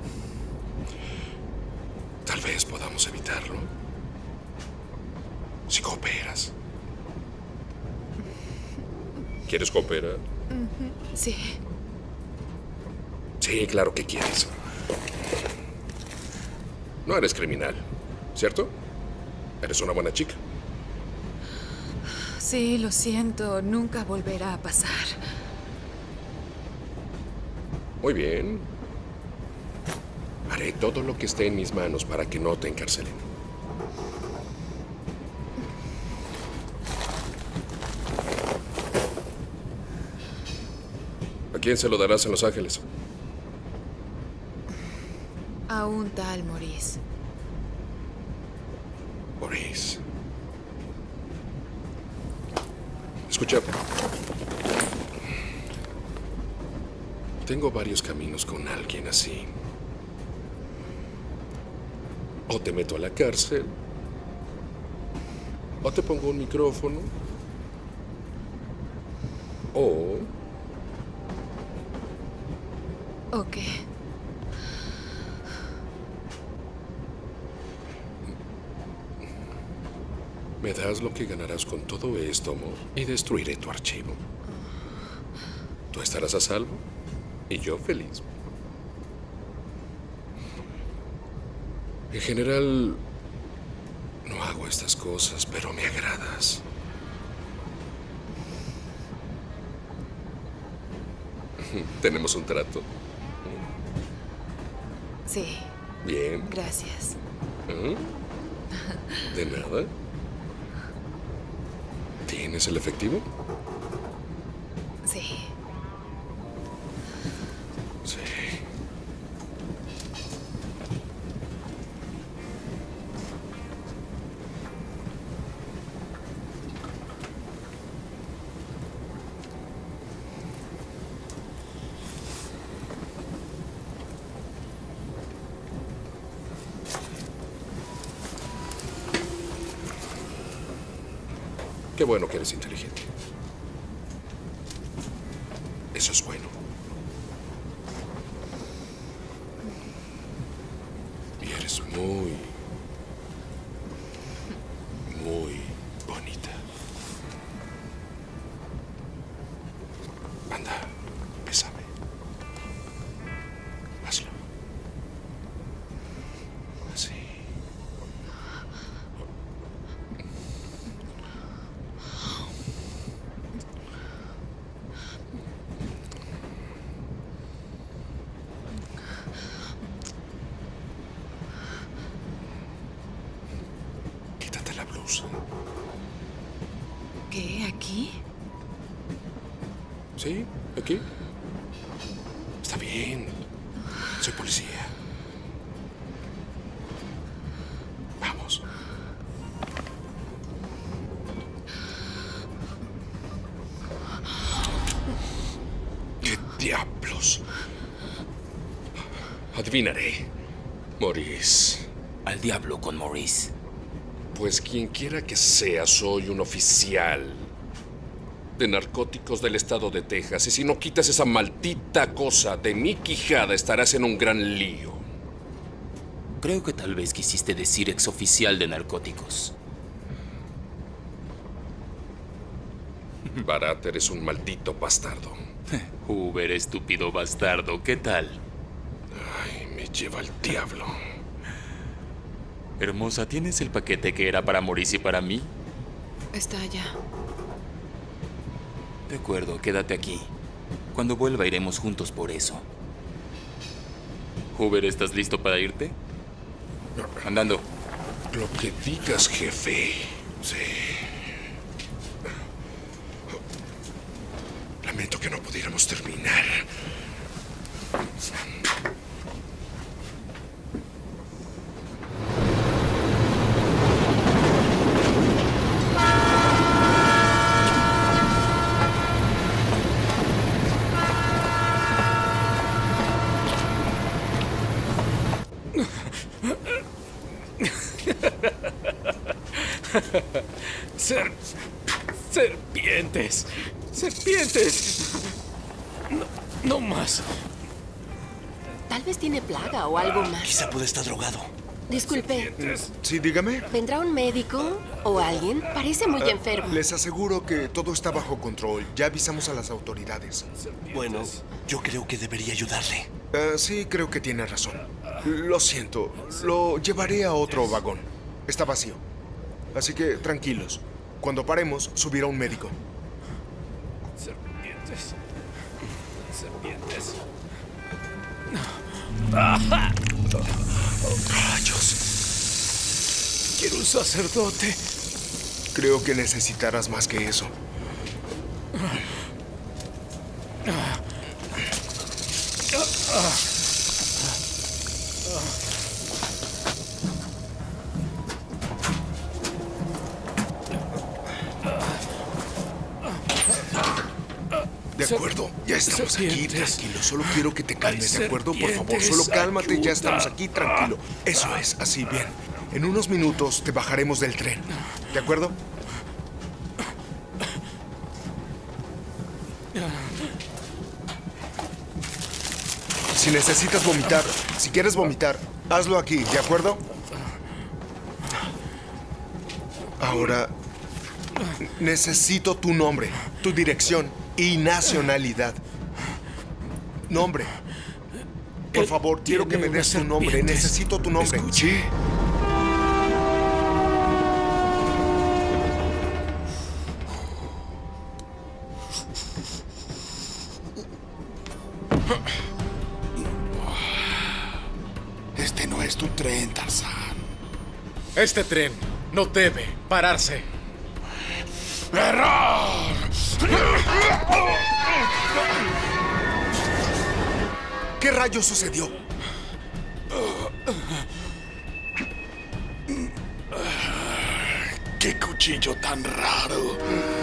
Tal vez podamos evitarlo. Si cooperas. ¿Quieres cooperar? Ujú, sí. Sí, claro que quieres. No eres criminal, ¿cierto? Eres una buena chica. Sí, lo siento. Nunca volverá a pasar. Muy bien. Haré todo lo que esté en mis manos para que no te encarcelen. ¿A quién se lo darás en Los Ángeles? A un tal Maurice. Maurice. Escucha. Tengo varios caminos con alguien así. O te meto a la cárcel, o te pongo un micrófono, o... Ok. Me das lo que ganarás con todo esto, amor, y destruiré tu archivo. Tú estarás a salvo y yo feliz. En general, no hago estas cosas, pero me agradas. ¿Tenemos un trato? Sí. Bien. Gracias. ¿Mm? ¿De nada? ¿Tienes el efectivo? Sí. Sí. Qué bueno que eres inteligente. Eso es bueno. Y eres muy, muy bonita. Anda, bésame. Hazlo. Así. Quítate la blusa. ¿Qué? ¿Aquí? ¿Sí? ¿Aquí? Está bien. Soy policía. Vamos. ¿Qué diablos? Adivinaré. Maurice. Al diablo con Maurice. Pues quien quiera que sea, soy un oficial de narcóticos del estado de Texas. Y si no quitas esa maldita cosa de mi quijada, estarás en un gran lío. Creo que tal vez quisiste decir exoficial de narcóticos. Barat, eres un maldito bastardo. Hoover, estúpido bastardo, ¿qué tal? Ay, me lleva el diablo. Hermosa, ¿tienes el paquete que era para Maurice y para mí? Está allá. De acuerdo, quédate aquí. Cuando vuelva iremos juntos por eso. Hoover, ¿estás listo para irte? Andando. Lo que digas, jefe. Sí. Lamento que no pudiéramos terminar. Ser... Serpientes. Serpientes. No, no más. Tal vez tiene plaga o algo más. Quizá puede estar drogado. Disculpe. Sí, dígame. ¿Vendrá un médico o alguien? Parece muy Ah, enfermo. Les aseguro que todo está bajo control. Ya avisamos a las autoridades. Bueno, yo creo que debería ayudarle. Ah, sí, creo que tiene razón. Lo siento. Lo llevaré a otro vagón. Está vacío. Así que tranquilos. Cuando paremos, subirá un médico. Serpientes. Serpientes. ¡Ajá! ¡Rayos! Quiero un sacerdote. Creo que necesitarás más que eso. De acuerdo, ya estamos aquí, tranquilo. Solo quiero que te calmes, ¿de acuerdo? Por favor, solo cálmate, ya estamos aquí, tranquilo. Eso es, así, bien. En unos minutos te bajaremos del tren, ¿de acuerdo? Si necesitas vomitar, si quieres vomitar, hazlo aquí, ¿de acuerdo? Ahora, necesito tu nombre, tu dirección y nacionalidad. Nombre. Por favor, quiero que me des tu nombre. Necesito tu nombre. Sí. Este no es tu tren, Tarzán. Este tren no debe pararse. ¡Error! ¿Qué rayos sucedió? ¡Qué cuchillo tan raro!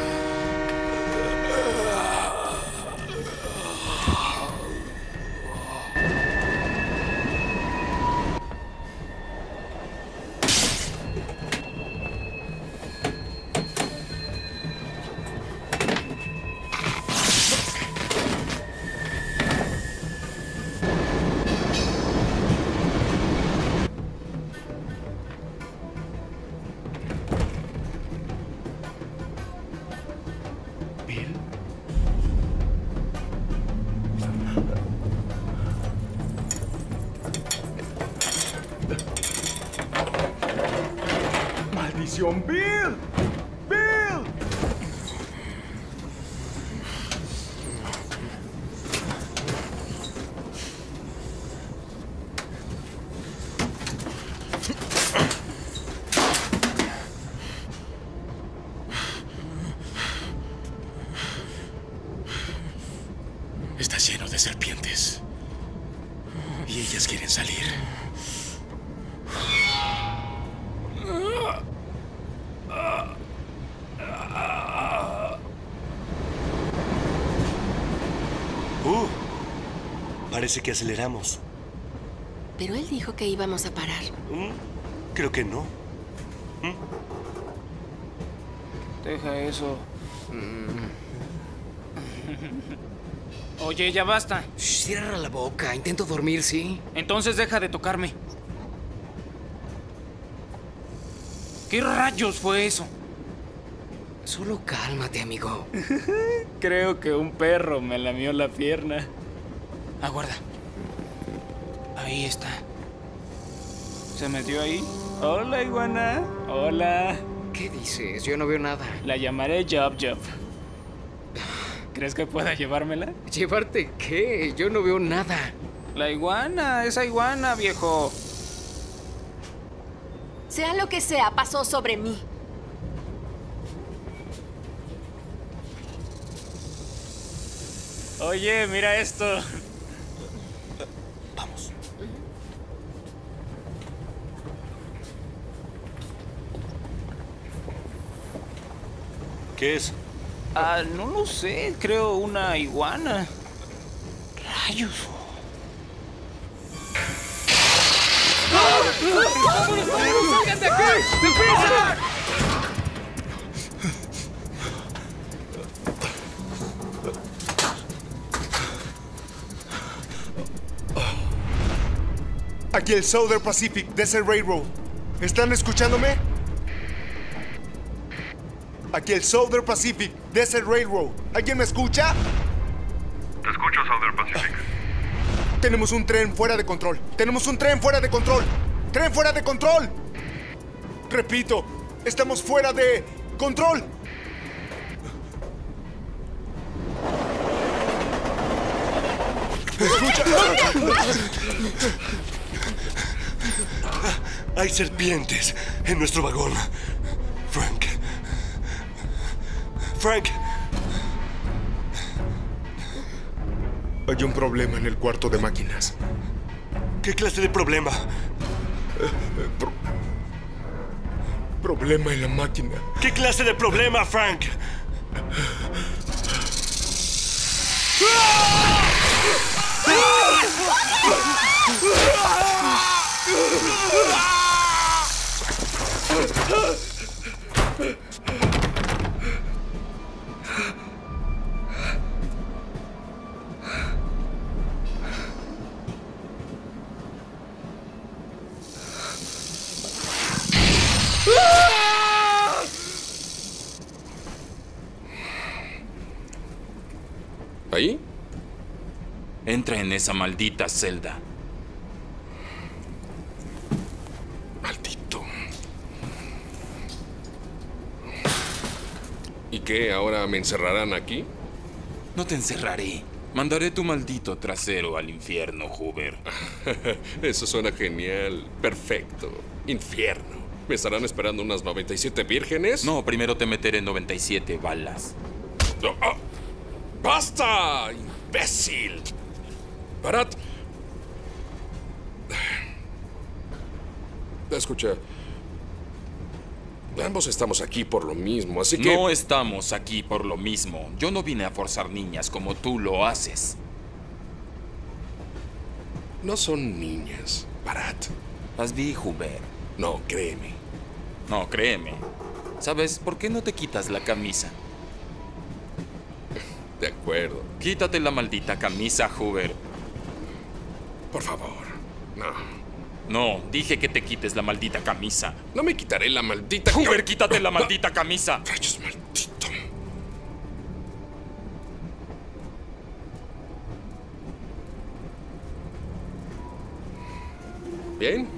¡Maldición, Bill! ¡Bill! Está lleno de serpientes. Y ellas quieren salir. Uh, parece que aceleramos. Pero él dijo que íbamos a parar. Mm, creo que no. Mm. Deja eso. Oye, ya basta. Shh, cierra la boca. Intento dormir, ¿sí? Entonces deja de tocarme. ¿Qué rayos fue eso? Solo cálmate, amigo. Creo que un perro me lamió la pierna. Aguarda. Ahí está. ¿Se metió ahí? Hola, iguana. Hola. ¿Qué dices? Yo no veo nada. La llamaré Job Job. ¿Crees que pueda llevármela? ¿Llevarte qué? Yo no veo nada. La iguana, esa iguana, viejo. Sea lo que sea, pasó sobre mí. Oye, mira esto. Vamos. ¿Qué es? Ah, no lo sé. Creo una iguana. Rayos. ¡Vámonos, vámonos! ¡Salgan de aquí! ¡Deprisa! Aquí el Southern Pacific Desert Railroad. ¿Están escuchándome? Aquí el Southern Pacific Desert Railroad. ¿Alguien me escucha? Te escucho, Southern Pacific. Tenemos un tren fuera de control. Tenemos un tren fuera de control. ¡Tren fuera de control! Repito, estamos fuera de control. ¿Escucha? Hay serpientes en nuestro vagón. Frank. Frank. Hay un problema en el cuarto de máquinas. ¿Qué clase de problema? Eh, eh, pro- problema en la máquina. ¿Qué clase de problema, Frank? ¿Ahí? Entra en esa maldita celda. Maldito. ¿Y qué? ¿Ahora me encerrarán aquí? No te encerraré. Mandaré tu maldito trasero al infierno, Hoover. Eso suena genial. Perfecto. Infierno. ¿Me estarán esperando unas noventa y siete vírgenes? No, primero te meteré noventa y siete balas. No, ah. ¡Basta! ¡Imbécil! Barat. Escucha. Ambos estamos aquí por lo mismo, así que... No estamos aquí por lo mismo. Yo no vine a forzar niñas como tú lo haces. No son niñas, Barat. Las vi, Hoover. No, créeme. No, créeme. ¿Sabes por qué no te quitas la camisa? De acuerdo. Quítate la maldita camisa, Hoover. Por favor, no. No, dije que te quites la maldita camisa. No me quitaré la maldita... Hoover, quítate la maldita camisa. Rayos, maldito. Bien.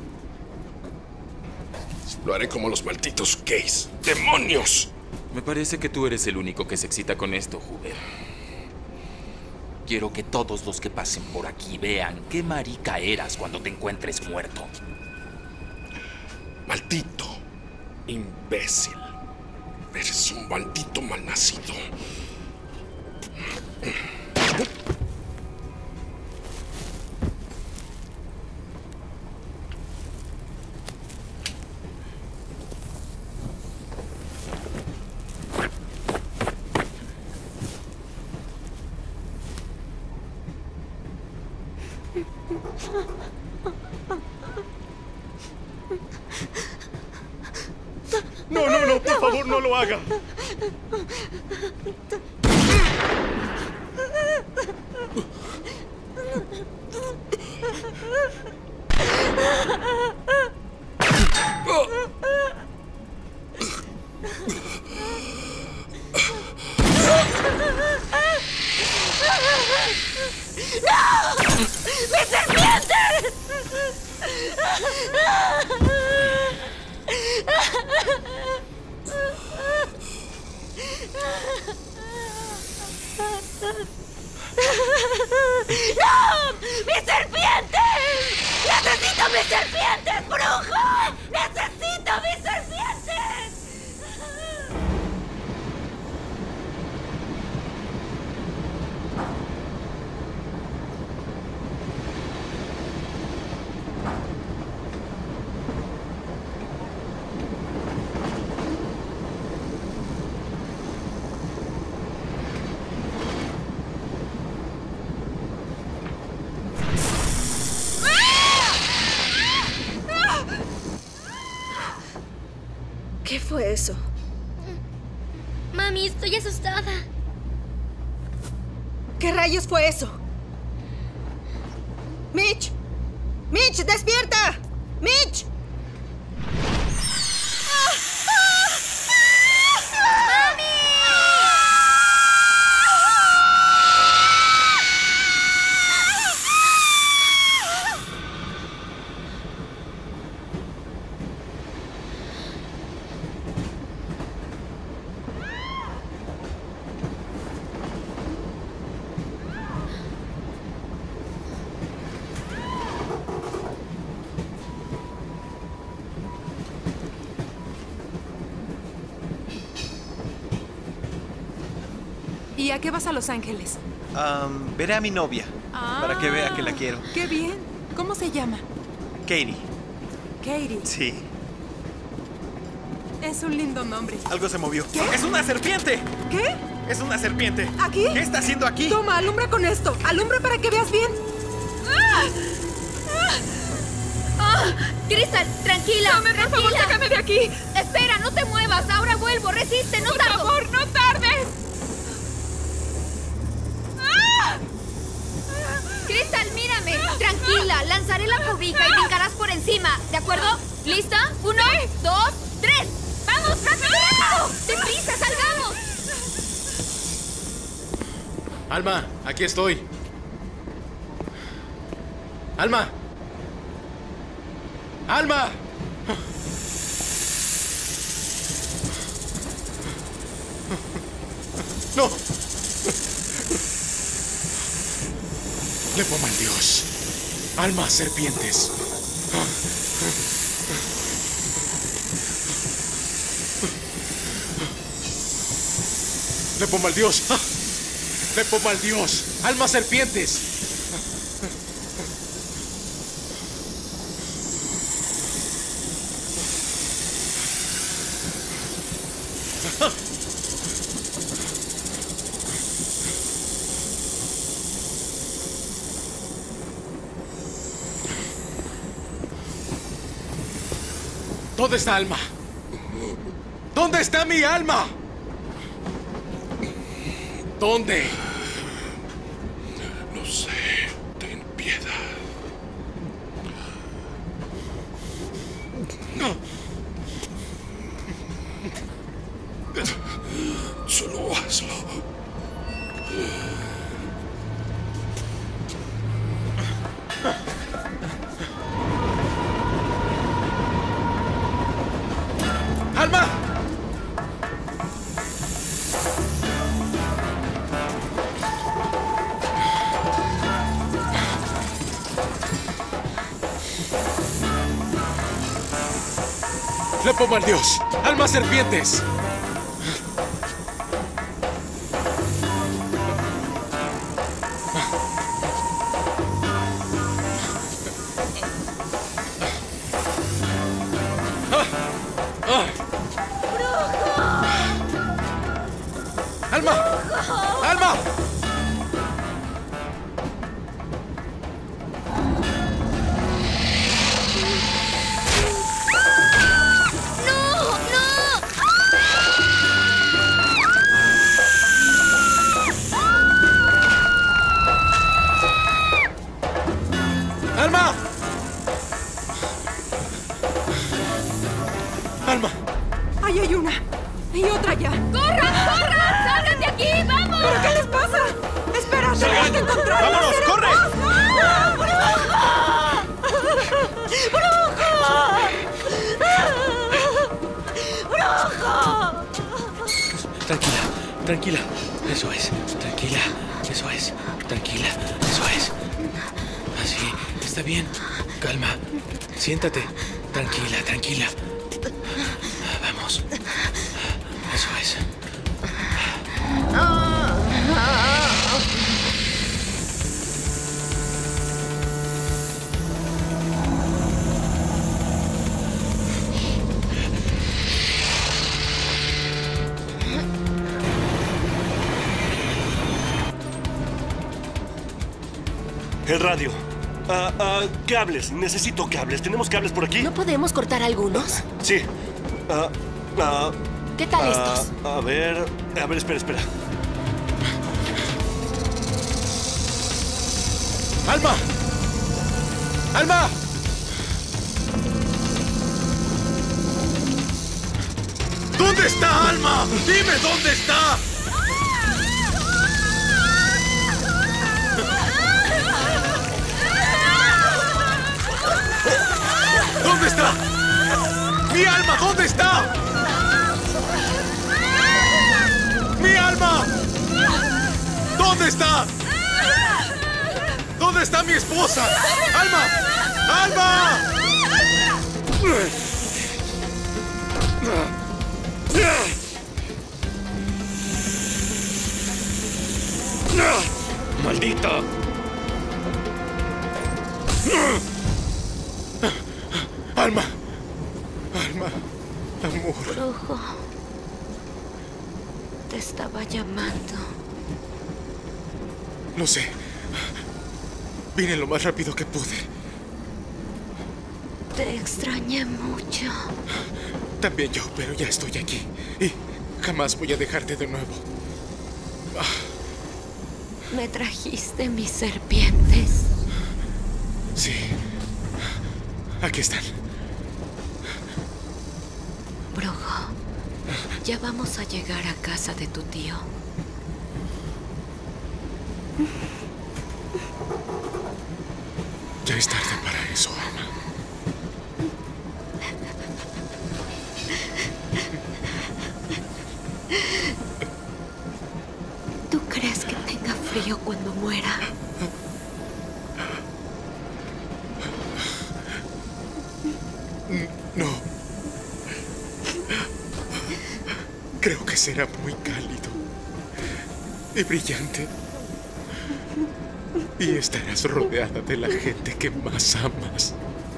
Lo haré como los malditos gays. ¡Demonios! Me parece que tú eres el único que se excita con esto, Hoover. Quiero que todos los que pasen por aquí vean qué marica eras cuando te encuentres muerto. Maldito. Imbécil. Eres un maldito malnacido. No, no, no, por favor, no lo haga. ¡No! ¡Mis serpientes! ¡No! ¡Mis serpientes! ¡Necesito mis serpientes, brujo! ¡Necesito mis serpientes! ¿Qué fue eso? Mami, estoy asustada. ¿Qué rayos fue eso? ¡Mitch! ¡Mitch, despierta! ¡Mitch! ¿Y a qué vas a Los Ángeles? Um, veré a mi novia. Ah, para que vea que la quiero. ¡Qué bien! ¿Cómo se llama? Katie. Katie. Sí. Es un lindo nombre. Algo se movió. ¿Qué? ¡Es una serpiente! ¿Qué? ¡Es una serpiente! ¿Aquí? ¿Qué está haciendo aquí? Toma, alumbra con esto. Alumbra para que veas bien. ¡Ah! ¡Ah! ¡Crystal, tranquila! Dame, por favor, sácame de aquí. Espera, no te muevas. Ahora vuelvo. Resiste, no por tardo. Por favor, no tardes. Crystal, mírame. Tranquila, lanzaré la cobija y brincarás por encima. ¿De acuerdo? ¿Lista? Uno, dos, tres. ¡Vamos, rápido! ¡Deprisa, salgamos! Alma, aquí estoy. Alma. Alma. No. Lepo mal Dios. Alma, serpientes. Lepo mal Dios. Lepo mal Dios. Alma, serpientes. ¿Dónde está Alma? ¿Dónde está mi alma? ¿Dónde? No sé. Ten piedad. No. Solo hazlo. ¡Alma! Lepo mal Dios. Alma, serpientes. ¡Alma! ¡Alma! ¡Alma! ¡Alma! Ahí hay una. Y otra ya. ¡Corran, corran! ¡Salgan de aquí! ¡Vamos! ¿Pero qué les pasa? Espera, tenemos que encontrarlas. ¡Vámonos, corre! ¡Ah, ¡Brujo! ¡Brujo! Tranquila, tranquila. Eso es. Tranquila. Eso es. Tranquila, eso es. Así, está bien. Calma. Siéntate. Tranquila, tranquila. Vamos. Eso es. El radio. Ah, ah, cables. Necesito cables. ¿Tenemos cables por aquí? ¿No podemos cortar algunos? Sí. Ah, ah, ¿Qué tal ah, estos? A ver. A ver, espera, espera. ¡Alma! ¡Alma! ¿Dónde está Alma? ¡Dime dónde está! ¿Dónde está? ¡Mi alma! ¿Dónde está? ¡Mi alma! ¿Dónde está? ¿Dónde está mi esposa? ¡Alma! ¡Alma! ¡Maldita! Alma. Alma. Amor. Brujo. Te estaba llamando. Lo sé. Vine lo más rápido que pude. Te extrañé mucho. También yo, pero ya estoy aquí. Y jamás voy a dejarte de nuevo. Me trajiste mis serpientes. Sí. Aquí están. Brujo, ya vamos a llegar a casa de tu tío. Ya es tarde para eso, Alma. ¿Tú crees que tenga frío cuando muera? No. Creo que será muy cálido y brillante. Y estarás rodeada de la gente que más amas.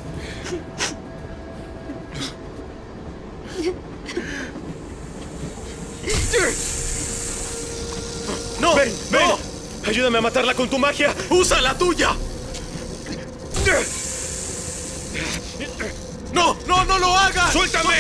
¡No! ¡Ven! ¡Ven! No. ¡Ayúdame a matarla con tu magia! ¡Usa la tuya! ¡No! ¡No, no lo hagas! ¡Suéltame!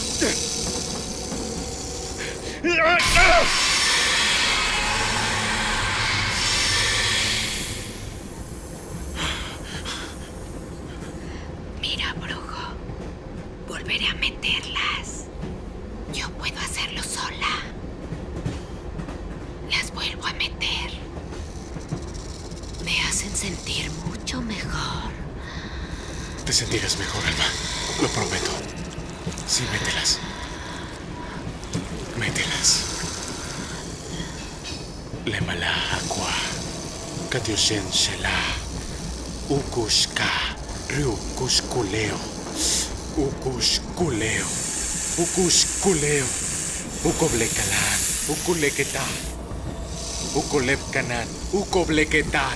Mira, brujo. Volveré a meterlas. Yo puedo hacerlo sola. Las vuelvo a meter. Me hacen sentir mucho mejor. Te sentirás mejor, Alma. Lo prometo. Sí, mételas. Mételas. Lemala aqua. Katioshen shela. Ukushka. Ryukushkuleo. Ukushkuleo. Ukushkuleo. Ukoblekalan. Ukuleketa. Ukolepkanan. Ukobleketat.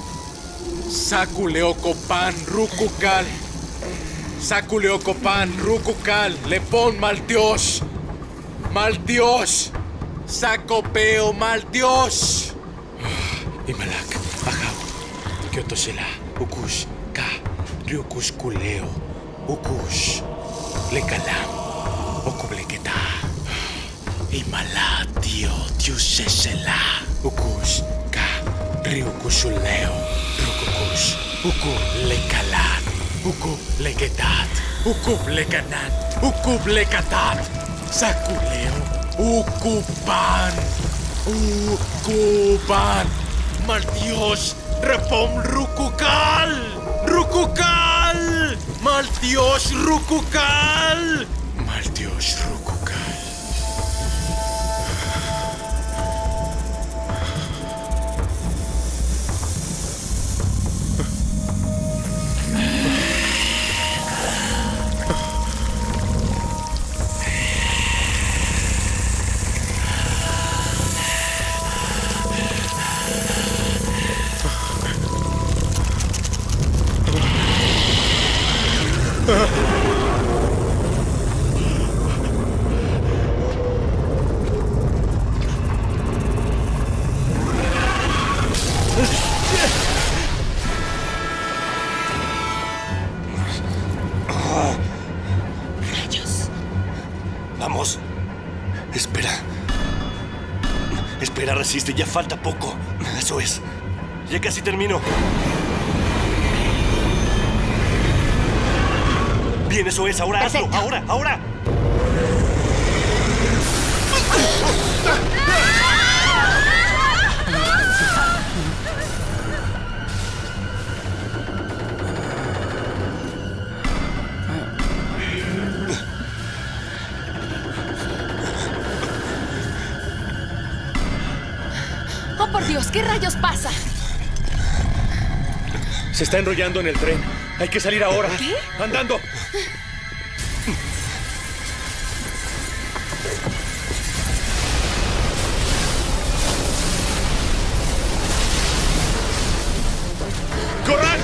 Sakuleokopan Rukukal. Sakuleokopan Rukukal. Lepon mal Dios. Mal Dios. Sacopeo mal Dios. Imalak. Ajau. Kyotosela. Ukush. Ka. Ryukush kuleo. Ukush. Lekalam. Okobleketa. Imala Dio. Tiusesela. Ukush. Ka. Ryukushuleo. Rukukush. Uku lekalan. Uku leketat. Ukub lekanan. Ukub lekatat. Sakuleo. Ukupan. Ukupan. Mal Dios. Repom Rukukal. Rukukal. Mal Dios Rukukal. Mal Dios Rukukal. resiste, ya falta poco. Eso es. Ya casi termino. Bien, eso es. Ahora hazlo. Ahora, ahora. ¡Oh, por Dios! ¿Qué rayos pasa? Se está enrollando en el tren. Hay que salir ahora. ¿Qué? ¡Andando! ¡Corran!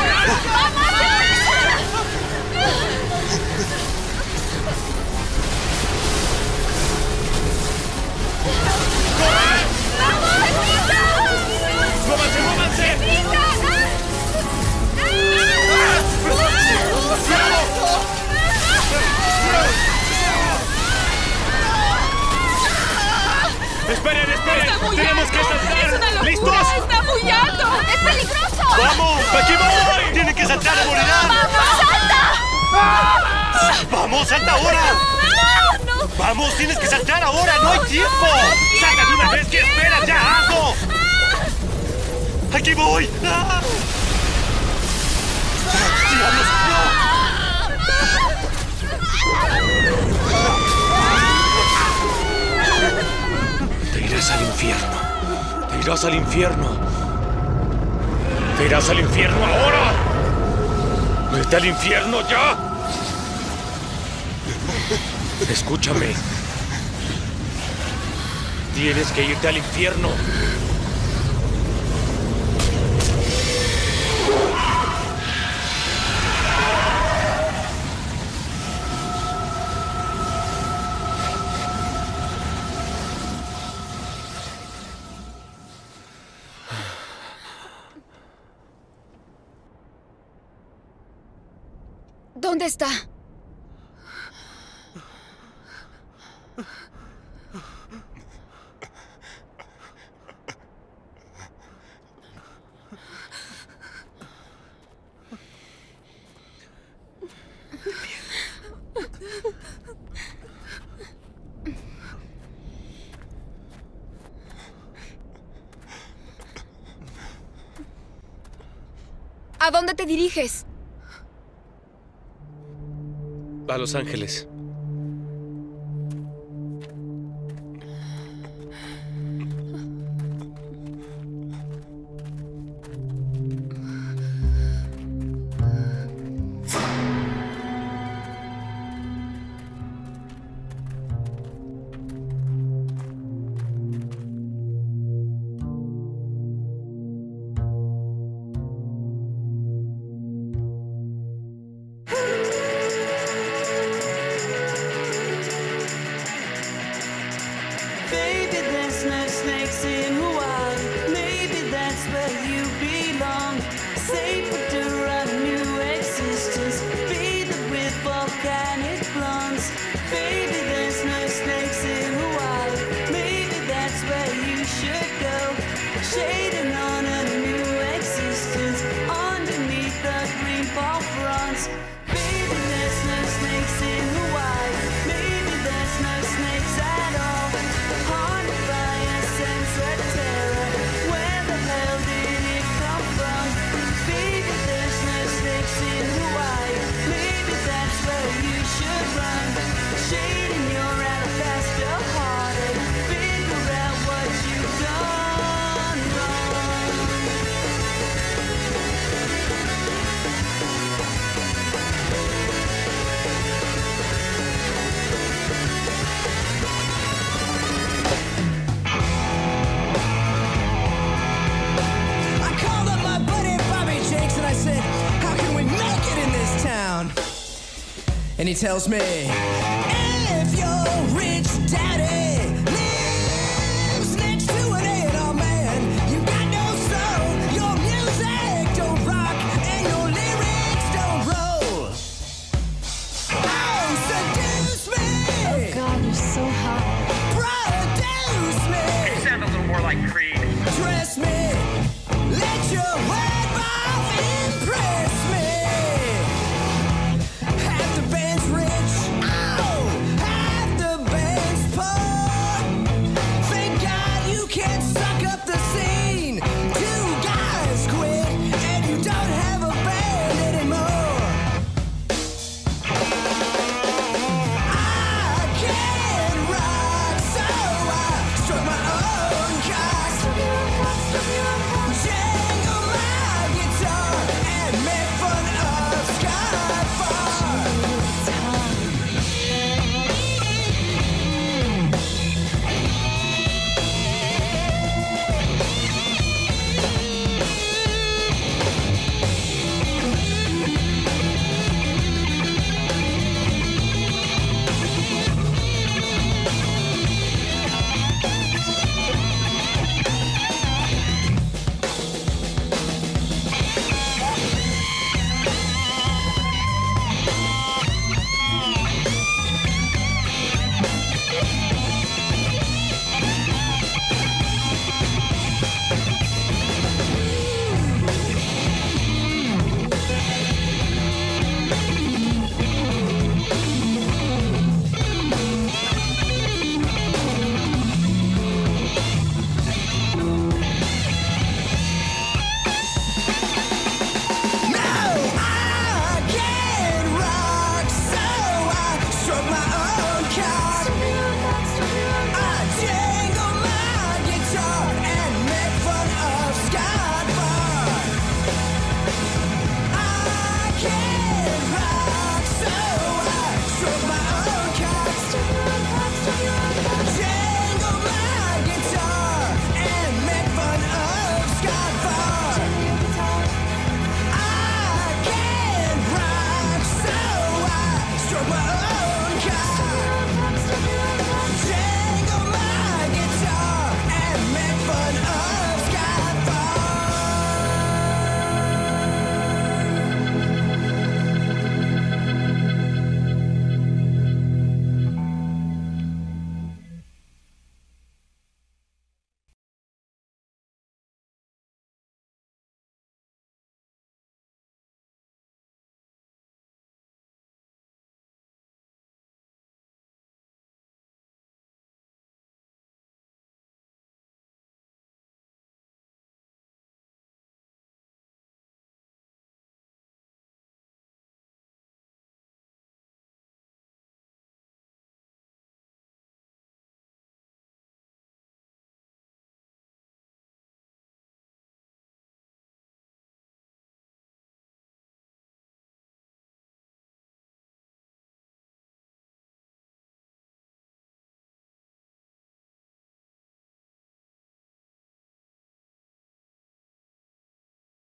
¡Móvanse, móvanse! ¡Esperen, esperen! ¡Tenemos que saltar! ¿Listos? ¡Está bullando! ¡Es peligroso! ¡Vamos! ¡Aquí voy! ¡Tienen que saltar a morirán! ¡Vamos, salta! ¡Vamos, salta ahora! ¡No, no! ¡Vamos, tienes que saltar ahora! ¡No hay tiempo! ¡Salta de una vez! ¿Qué esperas? ¡Ya hazlo! ¡Aquí voy! ¡Ah! ¡Diablos! Te irás al infierno. Te irás al infierno. Te irás al infierno ahora. ¡Vete al infierno ya! Escúchame. Tienes que irte al infierno. ¿Dónde está? ¿A dónde te diriges? A Los Ángeles. Baby, there's no snakes in Hawaii. Maybe that's where you belong. Safer to run new existence. Faded with volcanic blondes. Baby, there's no snakes in Hawaii. Maybe that's where you should go. Shading on a new existence underneath the green fall fronts. Baby, there's no snakes in Hawaii. Maybe there's no snakes at all. Haunted by a sense of terror. Where the hell did it come from? Baby, there's no snakes in Hawaii. Maybe that's where you should run. Shading your alabaster hearted. Figure out what you've done wrong. I called up my buddy Bobby Jakes and I said, how can we make it in this town? And he tells me,